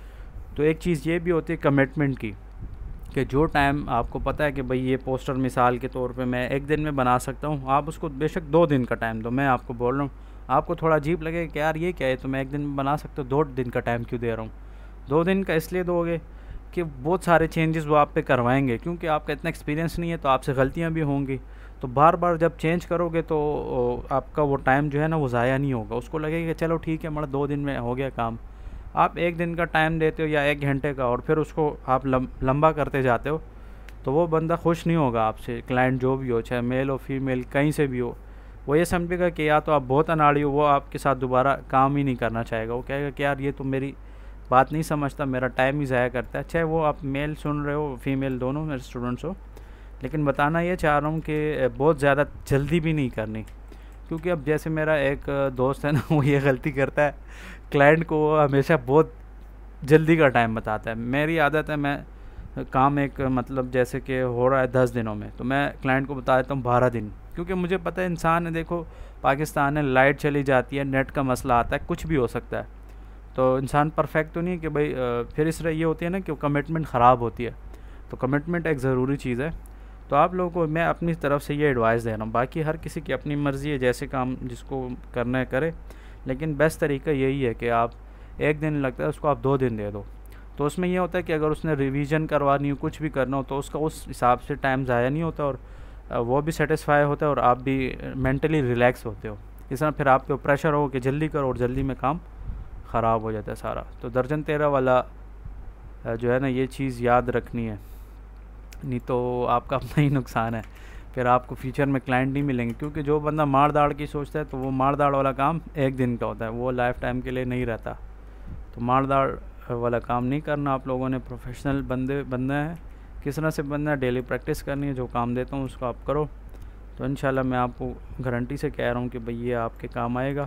तो एक चीज़ ये भी होती है कमिटमेंट की, कि जो टाइम आपको पता है कि भाई ये पोस्टर मिसाल के तौर पे मैं 1 दिन में बना सकता हूँ, आप उसको बेशक 2 दिन का टाइम दो। मैं आपको बोल रहा हूँ, आपको थोड़ा अजीब लगे कि यार ये क्या है, तो मैं 1 दिन में बना सकता हूँ, 2 दिन का टाइम क्यों दे रहा हूँ। 2 दिन का इसलिए दोगे कि बहुत सारे चेंजेस वो आप पे करवाएंगे, क्योंकि आपका इतना एक्सपीरियंस नहीं है, तो आपसे गलतियाँ भी होंगी। तो बार बार जब चेंज करोगे तो आपका वो टाइम जो है ना वो ज़ाया नहीं होगा। उसको लगेगा कि चलो ठीक है, मतलब 2 दिन में हो गया काम। आप 1 दिन का टाइम देते हो या 1 घंटे का, और फिर उसको आप लंबा करते जाते हो, तो वो बंदा खुश नहीं होगा आपसे। क्लाइंट जो भी हो, चाहे मेल हो फीमेल, कहीं से भी हो, वो ये समझेगा कि या तो आप बहुत अनाड़ी हो, वो आपके साथ दोबारा काम ही नहीं करना चाहेगा। वो कहेगा कि यार ये तो मेरी बात नहीं समझता, मेरा टाइम ही ज़ाया करता है। चाहे वो आप मेल सुन रहे हो फीमेल, दोनों मेरे स्टूडेंट्स हो, लेकिन बताना ये चाह रहा हूँ कि बहुत ज़्यादा जल्दी भी नहीं करनी। क्योंकि अब जैसे मेरा एक दोस्त है ना, वो ये गलती करता है, क्लाइंट को वो हमेशा बहुत जल्दी का टाइम बताता है। मेरी आदत है, मैं काम एक मतलब जैसे कि हो रहा है 10 दिनों में, तो मैं क्लाइंट को बता देता हूँ 12 दिन, क्योंकि मुझे पता है इंसान है, देखो पाकिस्तान है, लाइट चली जाती है, नेट का मसला आता है, कुछ भी हो सकता है। तो इंसान परफेक्ट तो नहीं है कि भाई फिर इस तरह ये होती है ना कि कमिटमेंट ख़राब होती है। तो कमिटमेंट एक ज़रूरी चीज़ है। तो आप लोगों को मैं अपनी तरफ से ये एडवाइस दे रहा हूँ, बाकी हर किसी की अपनी मर्ज़ी है, जैसे काम जिसको करना है करे, लेकिन बेस्ट तरीका यही है कि आप 1 दिन लगता है उसको आप 2 दिन दे दो। तो उसमें ये होता है कि अगर उसने रिवीजन करवानी हो, कुछ भी करना हो, तो उसका उस हिसाब से टाइम ज़ाया नहीं होता, और वो भी सेटिस्फाई होता है और आप भी मेंटली रिलैक्स होते हो। इस तरह फिर आपके प्रेशर हो कि जल्दी करो, और जल्दी में काम ख़राब हो जाता है सारा। तो दर्जन 13 वाला जो है ना, ये चीज़ याद रखनी है, नहीं तो आपका अपना ही नुकसान है। फिर आपको फ्यूचर में क्लाइंट नहीं मिलेंगे, क्योंकि जो बंदा मार दाड़ की सोचता है, तो वो मार दाड़ वाला काम 1 दिन का होता है, वो लाइफ टाइम के लिए नहीं रहता। तो मार दाड़ वाला काम नहीं करना आप लोगों ने। प्रोफेशनल बनना है, किस तरह से बनना है, डेली प्रैक्टिस करनी है, जो काम देता हूँ उसको आप करो। तो इंशाल्लाह मैं आपको गारंटी से कह रहा हूँ कि भाई ये आपके काम आएगा,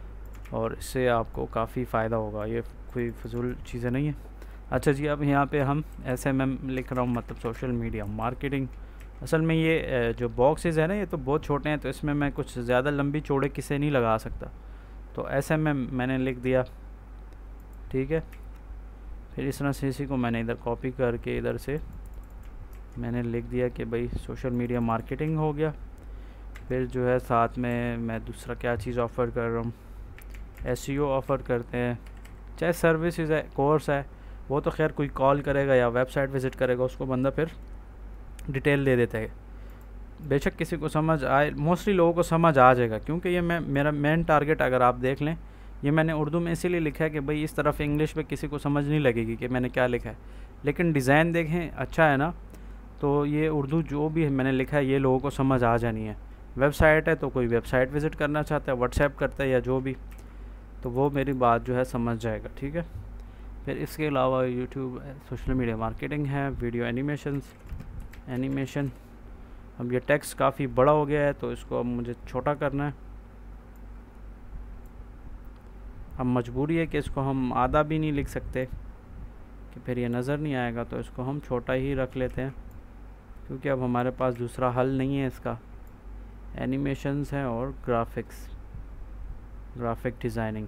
और इससे आपको काफ़ी फ़ायदा होगा। ये कोई फजूल चीज़ें नहीं है। अच्छा जी, अब यहाँ पे हम SMM लिख रहा हूँ, मतलब सोशल मीडिया मार्केटिंग। असल में ये जो बॉक्सेस है ना, ये तो बहुत छोटे हैं, तो इसमें मैं कुछ ज़्यादा लंबी चौड़े किसे नहीं लगा सकता। तो SMM मैंने लिख दिया, ठीक है। फिर इस तरह से इसी को मैंने इधर कॉपी करके इधर से मैंने लिख दिया कि भाई सोशल मीडिया मार्केटिंग हो गया। फिर जो है साथ में मैं दूसरा क्या चीज़ ऑफ़र कर रहा हूँ, SEO ऑफ़र करते हैं, चाहे सर्विसेज है, कोर्स है, वो तो खैर कोई कॉल करेगा या वेबसाइट विज़िट करेगा, उसको बंदा फिर डिटेल दे देता है। बेशक किसी को समझ आए, मोस्टली लोगों को समझ आ जाएगा, क्योंकि ये मेरा मेन टारगेट अगर आप देख लें, ये मैंने उर्दू में इसीलिए लिखा है कि भाई इस तरफ इंग्लिश में किसी को समझ नहीं लगेगी कि मैंने क्या लिखा है, लेकिन डिज़ाइन देखें अच्छा है ना, तो ये उर्दू जो भी है मैंने लिखा है ये लोगों को समझ आ जानी है। वेबसाइट है तो कोई वेबसाइट विज़िट करना चाहता है, व्हाट्सएप करता है या जो भी, तो वो मेरी बात जो है समझ जाएगा, ठीक है। फिर इसके अलावा यूट्यूब सोशल मीडिया मार्केटिंग है, वीडियो एनिमेशन। अब ये टेक्स्ट काफ़ी बड़ा हो गया है, तो इसको अब मुझे छोटा करना है। अब मजबूरी है कि इसको हम आधा भी नहीं लिख सकते कि फिर ये नज़र नहीं आएगा, तो इसको हम छोटा ही रख लेते हैं, क्योंकि अब हमारे पास दूसरा हल नहीं है इसका। एनिमेशंस हैं और ग्राफिक डिज़ाइनिंग।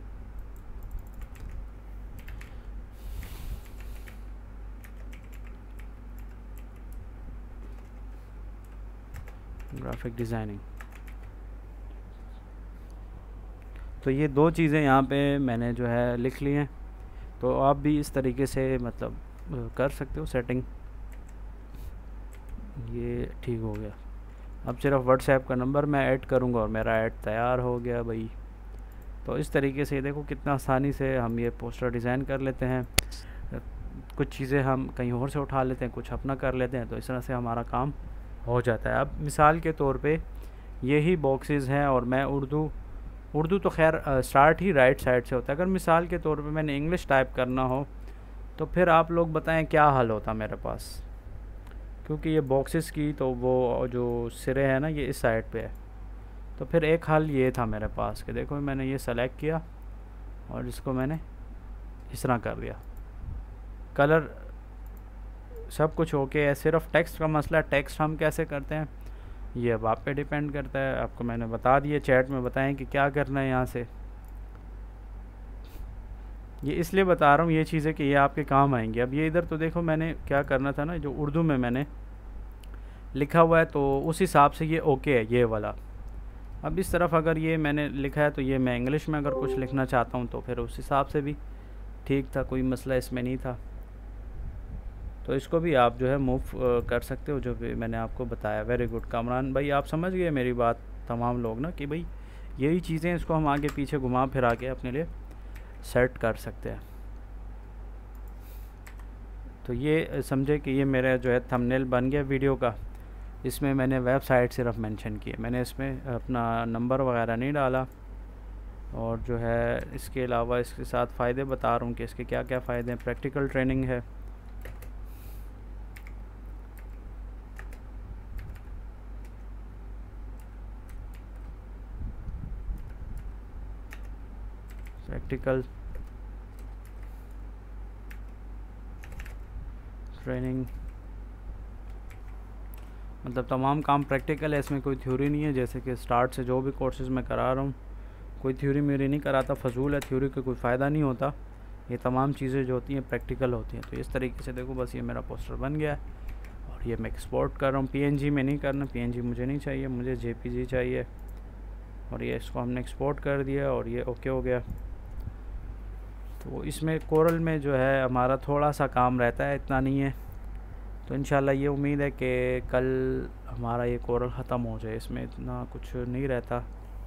तो ये 2 चीज़ें यहाँ पे मैंने जो है लिख ली हैं। तो आप भी इस तरीके से मतलब कर सकते हो सेटिंग। ये ठीक हो गया। अब सिर्फ व्हाट्सएप का नंबर मैं ऐड करूँगा और मेरा ऐड तैयार हो गया भाई। तो इस तरीके से देखो कितना आसानी से हम ये पोस्टर डिज़ाइन कर लेते हैं। कुछ चीज़ें हम कहीं और से उठा लेते हैं, कुछ अपना कर लेते हैं, तो इस तरह से हमारा काम हो जाता है। अब मिसाल के तौर पे यही बॉक्सेस हैं, और मैं उर्दू तो खैर स्टार्ट ही राइट साइड से होता है। अगर मिसाल के तौर पे मैंने इंग्लिश टाइप करना हो, तो फिर आप लोग बताएं क्या हल होता मेरे पास, क्योंकि ये बॉक्सेस की तो वो जो सिरे हैं ना, ये इस साइड पे है, तो फिर एक हल ये था मेरे पास कि देखो मैंने ये सेलेक्ट किया और इसको मैंने इस तरह कर दिया, कलर सब कुछ ओके है, सिर्फ टेक्स्ट का मसला है। टेक्स्ट हम कैसे करते हैं ये अब आप पे डिपेंड करता है। आपको मैंने बता दिए, चैट में बताएं कि क्या करना है यहाँ से। ये इसलिए बता रहा हूँ ये चीज़ें कि ये आपके काम आएंगी। अब ये इधर तो देखो मैंने क्या करना था ना, जो उर्दू में मैंने लिखा हुआ है तो उस हिसाब से ये ओके है ये वाला। अब इस तरफ अगर ये मैंने लिखा है तो ये मैं इंग्लिश में अगर कुछ लिखना चाहता हूँ तो फिर उस हिसाब से भी ठीक था, कोई मसला इसमें नहीं था। तो इसको भी आप जो है मूव कर सकते हो, जो भी मैंने आपको बताया। वेरी गुड कामरान भाई, आप समझ गए मेरी बात तमाम लोग ना, कि भाई यही चीज़ें इसको हम आगे पीछे घुमा फिरा के अपने लिए सेट कर सकते हैं। तो ये समझे कि ये मेरा जो है थंबनेल बन गया वीडियो का। इसमें मैंने वेबसाइट सिर्फ मेंशन की है, मैंने इसमें अपना नंबर वगैरह नहीं डाला। और जो है इसके अलावा इसके साथ फ़ायदे बता रहा हूँ कि इसके क्या क्या फ़ायदे हैं। प्रैक्टिकल ट्रेनिंग है, प्रैक्टिकल ट्रेनिंग मतलब तमाम काम प्रैक्टिकल है, इसमें कोई थ्योरी नहीं है। जैसे कि स्टार्ट से जो भी कोर्सेज़ मैं करा रहा हूँ कोई थ्योरी मेरी नहीं कराता, फजूल है, थ्योरी का कोई फ़ायदा नहीं होता। ये तमाम चीज़ें जो होती हैं प्रैक्टिकल होती हैं। तो इस तरीके से देखो बस ये मेरा पोस्टर बन गया है और ये मैं एक्सपोर्ट कर रहा हूँ। पीएनजी में नहीं करना, पीएनजी मुझे नहीं चाहिए, मुझे जेपीजी चाहिए। और ये इसको हमने एक्सपोर्ट कर दिया और ये ओके हो गया। तो इसमें कोरल में जो है हमारा थोड़ा सा काम रहता है, इतना नहीं है। तो इंशाल्लाह ये उम्मीद है कि कल हमारा ये कोरल ख़त्म हो जाए, इसमें इतना कुछ नहीं रहता।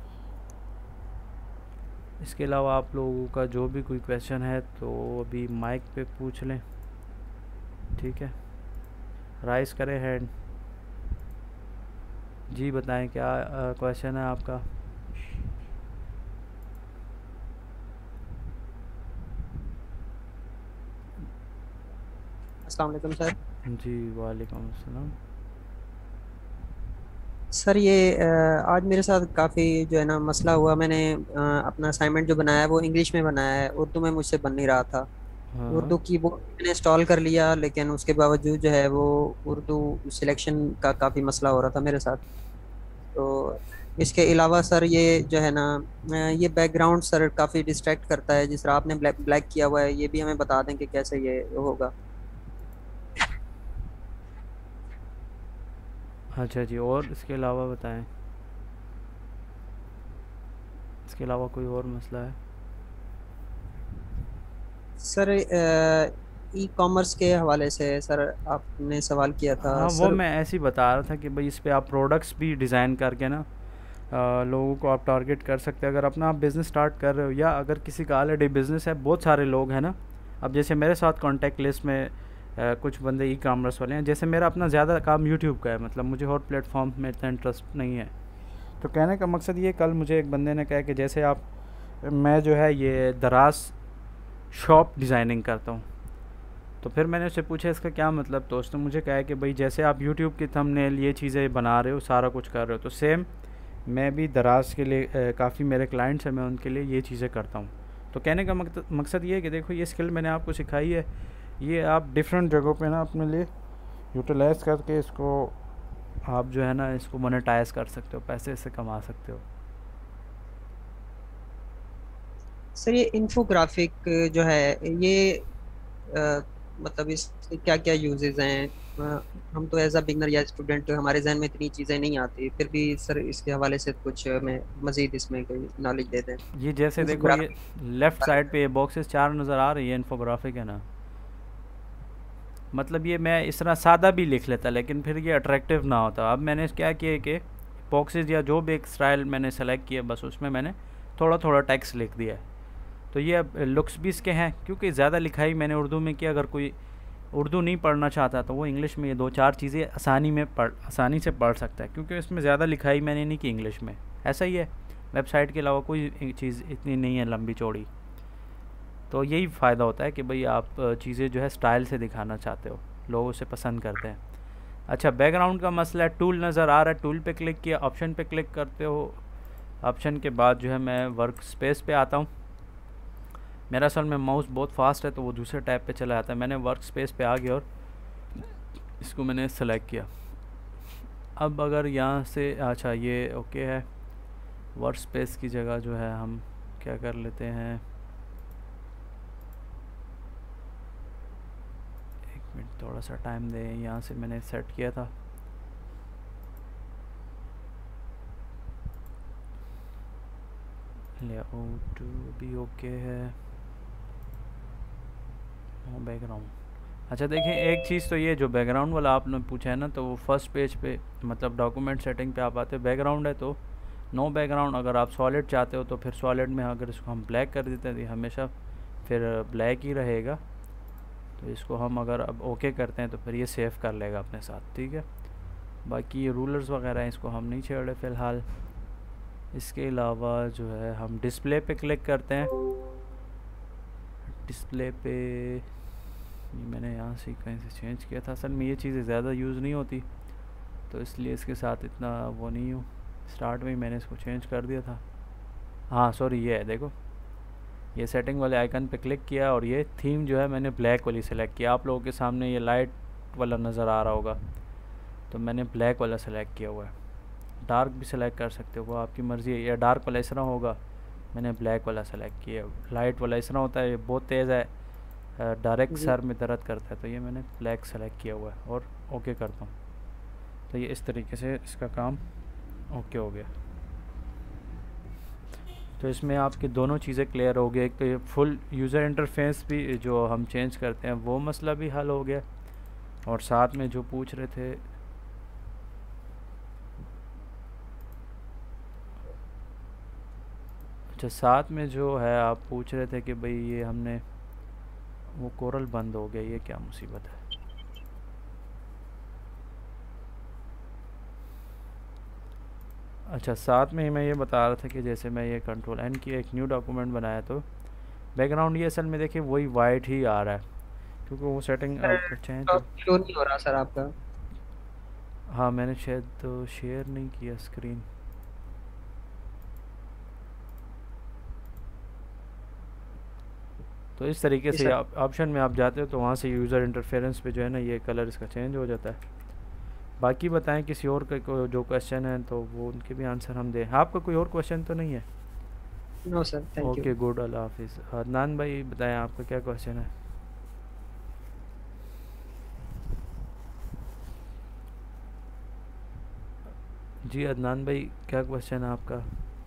इसके अलावा आप लोगों का जो भी कोई क्वेश्चन है तो अभी माइक पे पूछ लें, ठीक है, राइज़ करें हैंड। जी बताएं क्या क्वेश्चन है आपका। अस्सलाम वालेकुम सर। जी वालेकुम अस्सलाम। सर ये आज मेरे साथ काफ़ी जो है ना मसला हुआ। मैंने अपना असाइनमेंट जो बनाया है वो इंग्लिश में बनाया है, उर्दू में मुझसे बन नहीं रहा था। हाँ उर्दू कीबोर्ड मैंने इंस्टॉल कर लिया, लेकिन उसके बावजूद जो है वो उर्दू सिलेक्शन का काफ़ी मसला हो रहा था मेरे साथ। तो इसके अलावा सर ये जो है ना ये बैकग्राउंड सर काफ़ी डिस्ट्रैक्ट करता है। जिस तरह आपने ब्लैक ब्लैक किया हुआ है, ये भी हमें बता दें कि कैसे ये होगा। अच्छा जी, और इसके अलावा बताएं, इसके अलावा कोई और मसला है। सर ई कॉमर्स के हवाले से सर आपने सवाल किया था हाँ वो सर। मैं ऐसे ही बता रहा था कि भाई इस पे आप प्रोडक्ट्स भी डिज़ाइन करके ना लोगों को आप टारगेट कर सकते हैं। अगर अपना आप बिज़नेस स्टार्ट कर रहे हो या अगर किसी का ऑलरेडी बिज़नेस है, बहुत सारे लोग हैं ना। अब जैसे मेरे साथ कॉन्टैक्ट लिस्ट में कुछ बंदे ई कामर्स वाले हैं। जैसे मेरा अपना ज़्यादा काम यूट्यूब का है, मतलब मुझे और प्लेटफॉर्म में इतना इंटरेस्ट नहीं है। तो कहने का मकसद ये, कल मुझे एक बंदे ने कहा कि जैसे आप, मैं जो है ये दराज शॉप डिज़ाइनिंग करता हूँ। तो फिर मैंने उससे पूछा इसका क्या मतलब, तो उसने मुझे कहा कि भाई जैसे आप यूट्यूब की थंबनेल ये चीज़ें बना रहे हो, सारा कुछ कर रहे हो, तो सेम मैं भी दराज के लिए काफ़ी मेरे क्लाइंट्स हैं, मैं उनके लिए ये चीज़ें करता हूँ। तो कहने का मकसद ये है कि देखो ये स्किल मैंने आपको सिखाई है, ये आप डिफरेंट जगहों पे ना अपने लिए यूटिलाइज़ करके इसको आप जो है ना इसको मोनेटाइज कर सकते हो, पैसे इससे कमा सकते हो। सर ये इन्फोग्राफिक जो है ये मतलब इसके क्या क्या यूजेस हैं। हम तो एज अ बिगनर या स्टूडेंट हमारे जहन में इतनी चीज़ें नहीं आती, फिर भी सर इसके हवाले से कुछ हमें मजीद इसमें कोई नॉलेज दे दें। ये जैसे देखो ये इन्फोग्राफिक लेफ़्ट बारे साइड में। पे ये बॉक्सेस 4 नज़र आ रही है, इन्फोग्राफिक है ना। मतलब ये मैं इस तरह सादा भी लिख लेता लेकिन फिर ये अट्रैक्टिव ना होता। अब मैंने क्या किया कि बॉक्सेस या जो भी एक स्टाइल मैंने सेलेक्ट किया, बस उसमें मैंने थोड़ा थोड़ा टेक्स्ट लिख दिया है। तो ये अब लुक्स भी इसके हैं, क्योंकि ज़्यादा लिखाई मैंने उर्दू में की। अगर कोई उर्दू नहीं पढ़ना चाहता तो वो इंग्लिश में ये 2-4 चीज़ें आसानी से पढ़ सकता है, क्योंकि इसमें ज़्यादा लिखाई मैंने नहीं की इंग्लिश में। ऐसा ही है, वेबसाइट के अलावा कोई चीज़ इतनी नहीं है लंबी चौड़ी। तो यही फ़ायदा होता है कि भाई आप चीज़ें जो है स्टाइल से दिखाना चाहते हो, लोग उसे पसंद करते हैं। अच्छा बैकग्राउंड का मसला है, टूल नज़र आ रहा है, टूल पे क्लिक किया, ऑप्शन पे क्लिक करते हो ऑप्शन के बाद जो है मैं वर्क स्पेस पे आता हूँ। मेरा असल में माउस बहुत फास्ट है तो वो दूसरे टैब पे चला जाता है। मैंने वर्क स्पेस पे आ गया और इसको मैंने सेलेक्ट किया। अब अगर यहाँ से अच्छा ये ओके है, वर्क स्पेस की जगह जो है हम क्या कर लेते हैं, एक मिनट थोड़ा सा टाइम दें। यहाँ से मैंने सेट किया था, लेआउट भी ओके है, बैकग्राउंड। अच्छा देखें एक चीज़ तो ये जो बैकग्राउंड वाला आपने पूछा है ना, तो वो फर्स्ट पेज पे मतलब डॉक्यूमेंट सेटिंग पे आप आते हो, बैकग्राउंड है तो नो बैकग्राउंड। अगर आप सॉलिड चाहते हो तो फिर सॉलिड में अगर इसको हम ब्लैक कर देते हैं तो ये हमेशा फिर ब्लैक ही रहेगा। तो इसको हम अगर अब ओके करते हैं तो फिर ये सेव कर लेगा अपने साथ, ठीक है। बाकी ये रूलर्स वगैरह हैं इसको हम नहीं छेड़ रहे फ़िलहाल। इसके अलावा जो है हम डिस्प्ले पे क्लिक करते हैं। डिस्प्ले पे ये मैंने यहाँ से कहीं से चेंज किया था, असल में ये चीज़ें ज़्यादा यूज़ नहीं होती तो इसलिए इसके साथ इतना वो नहीं हूँ। स्टार्ट में ही मैंने इसको चेंज कर दिया था। हाँ सॉरी, ये है देखो, ये सेटिंग वाले आइकन पे क्लिक किया और ये थीम जो है मैंने ब्लैक वाली सेलेक्ट किया। आप लोगों के सामने ये लाइट वाला नज़र आ रहा होगा तो मैंने ब्लैक वाला सेलेक्ट किया हुआ है। डार्क भी सेलेक्ट कर सकते हो, वो आपकी मर्ज़ी है। या डार्क वाला इस तरह होगा, मैंने ब्लैक वाला सेलेक्ट किया। लाइट वाला इस तरह होता है, ये बहुत तेज़ है, डायरेक्ट जी। सर में दर्द करता है, तो ये मैंने ब्लैक सेलेक्ट किया हुआ है और ओके करता हूँ। तो ये इस तरीके से इसका काम ओके हो गया। तो इसमें आपकी दोनों चीज़ें क्लियर हो गई। एक तो ये फुल यूज़र इंटरफेस भी जो हम चेंज करते हैं वो मसला भी हल हो गया, और साथ में जो पूछ रहे थे अच्छा साथ में जो है आप पूछ रहे थे कि भाई ये हमने वो कोरल बंद हो गया, ये क्या मुसीबत है। अच्छा साथ में ही मैं ये बता रहा था कि जैसे मैं ये कंट्रोल एन की एक न्यू डॉक्यूमेंट बनाया तो बैकग्राउंड ये असल में देखिए वही वाइट ही आ रहा है क्योंकि वो सेटिंग चेंज तो। शो नहीं हो रहा सर आपका। हाँ मैंने शायद तो शेयर नहीं किया स्क्रीन। तो इस तरीके जी से सर। आप ऑप्शन में आप जाते हो तो वहाँ से यूज़र इंटरफेरेंस पे जो है ना ये कलर इसका चेंज हो जाता है। बाकी बताएं किसी और का जो क्वेश्चन है तो वो उनके भी आंसर हम दें। आपका कोई और क्वेश्चन तो नहीं है? No sir, thank you. Okay good, अल्लाह हाफिज़। अदनान भाई बताएं आपका क्या क्वेश्चन है? जी अदनान भाई क्या क्वेश्चन है आपका?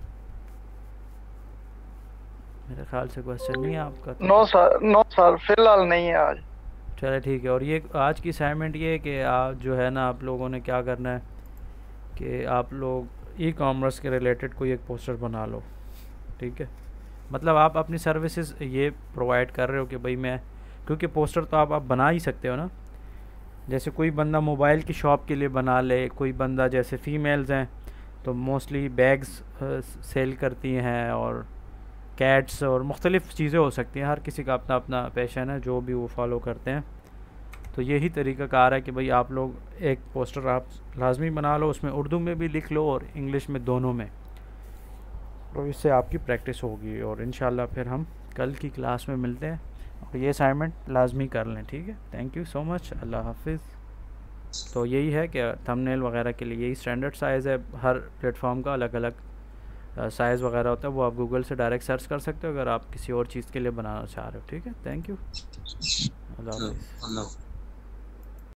मेरे ख्याल से क्वेश्चन नहीं है आपका तो। नो सर, नो सर, फिलहाल नहीं है आज। चले ठीक है। और ये आज की असाइनमेंट ये है कि आप जो है ना आप लोगों ने क्या करना है कि आप लोग ई कॉमर्स के रिलेटेड कोई एक पोस्टर बना लो, ठीक है। मतलब आप अपनी सर्विसेज ये प्रोवाइड कर रहे हो कि भाई मैं, क्योंकि पोस्टर तो आप बना ही सकते हो ना। जैसे कोई बंदा मोबाइल की शॉप के लिए बना ले, कोई बंदा जैसे फ़ीमेल्स हैं तो मोस्टली बैग्स सेल करती हैं और कैट्स और मुख्तलिफ़ चीज़ें हो सकती हैं। हर किसी का अपना अपना पैशन है जो भी वो फॉलो करते हैं। तो यही तरीका कार है कि भाई आप लोग एक पोस्टर आप लाजमी बना लो, उसमें उर्दू में भी लिख लो और इंग्लिश में, दोनों में। तो इससे आपकी प्रैक्टिस होगी और इंशाल्लाह फिर हम कल की क्लास में मिलते हैं। और ये असाइनमेंट लाजमी कर लें, ठीक है। थैंक यू सो मच, अल्लाह हाफिज़। तो यही है कि थंबनेल वगैरह के लिए यही स्टैंडर्ड साइज़ है। हर प्लेटफॉर्म का अलग अलग साइज़ वगैरह होता है, वो आप गूगल से डायरेक्ट सर्च कर सकते हो अगर आप किसी और चीज़ के लिए बनाना चाह रहे हो, ठीक है। थैंक यू, अल्लाह हाफिज़।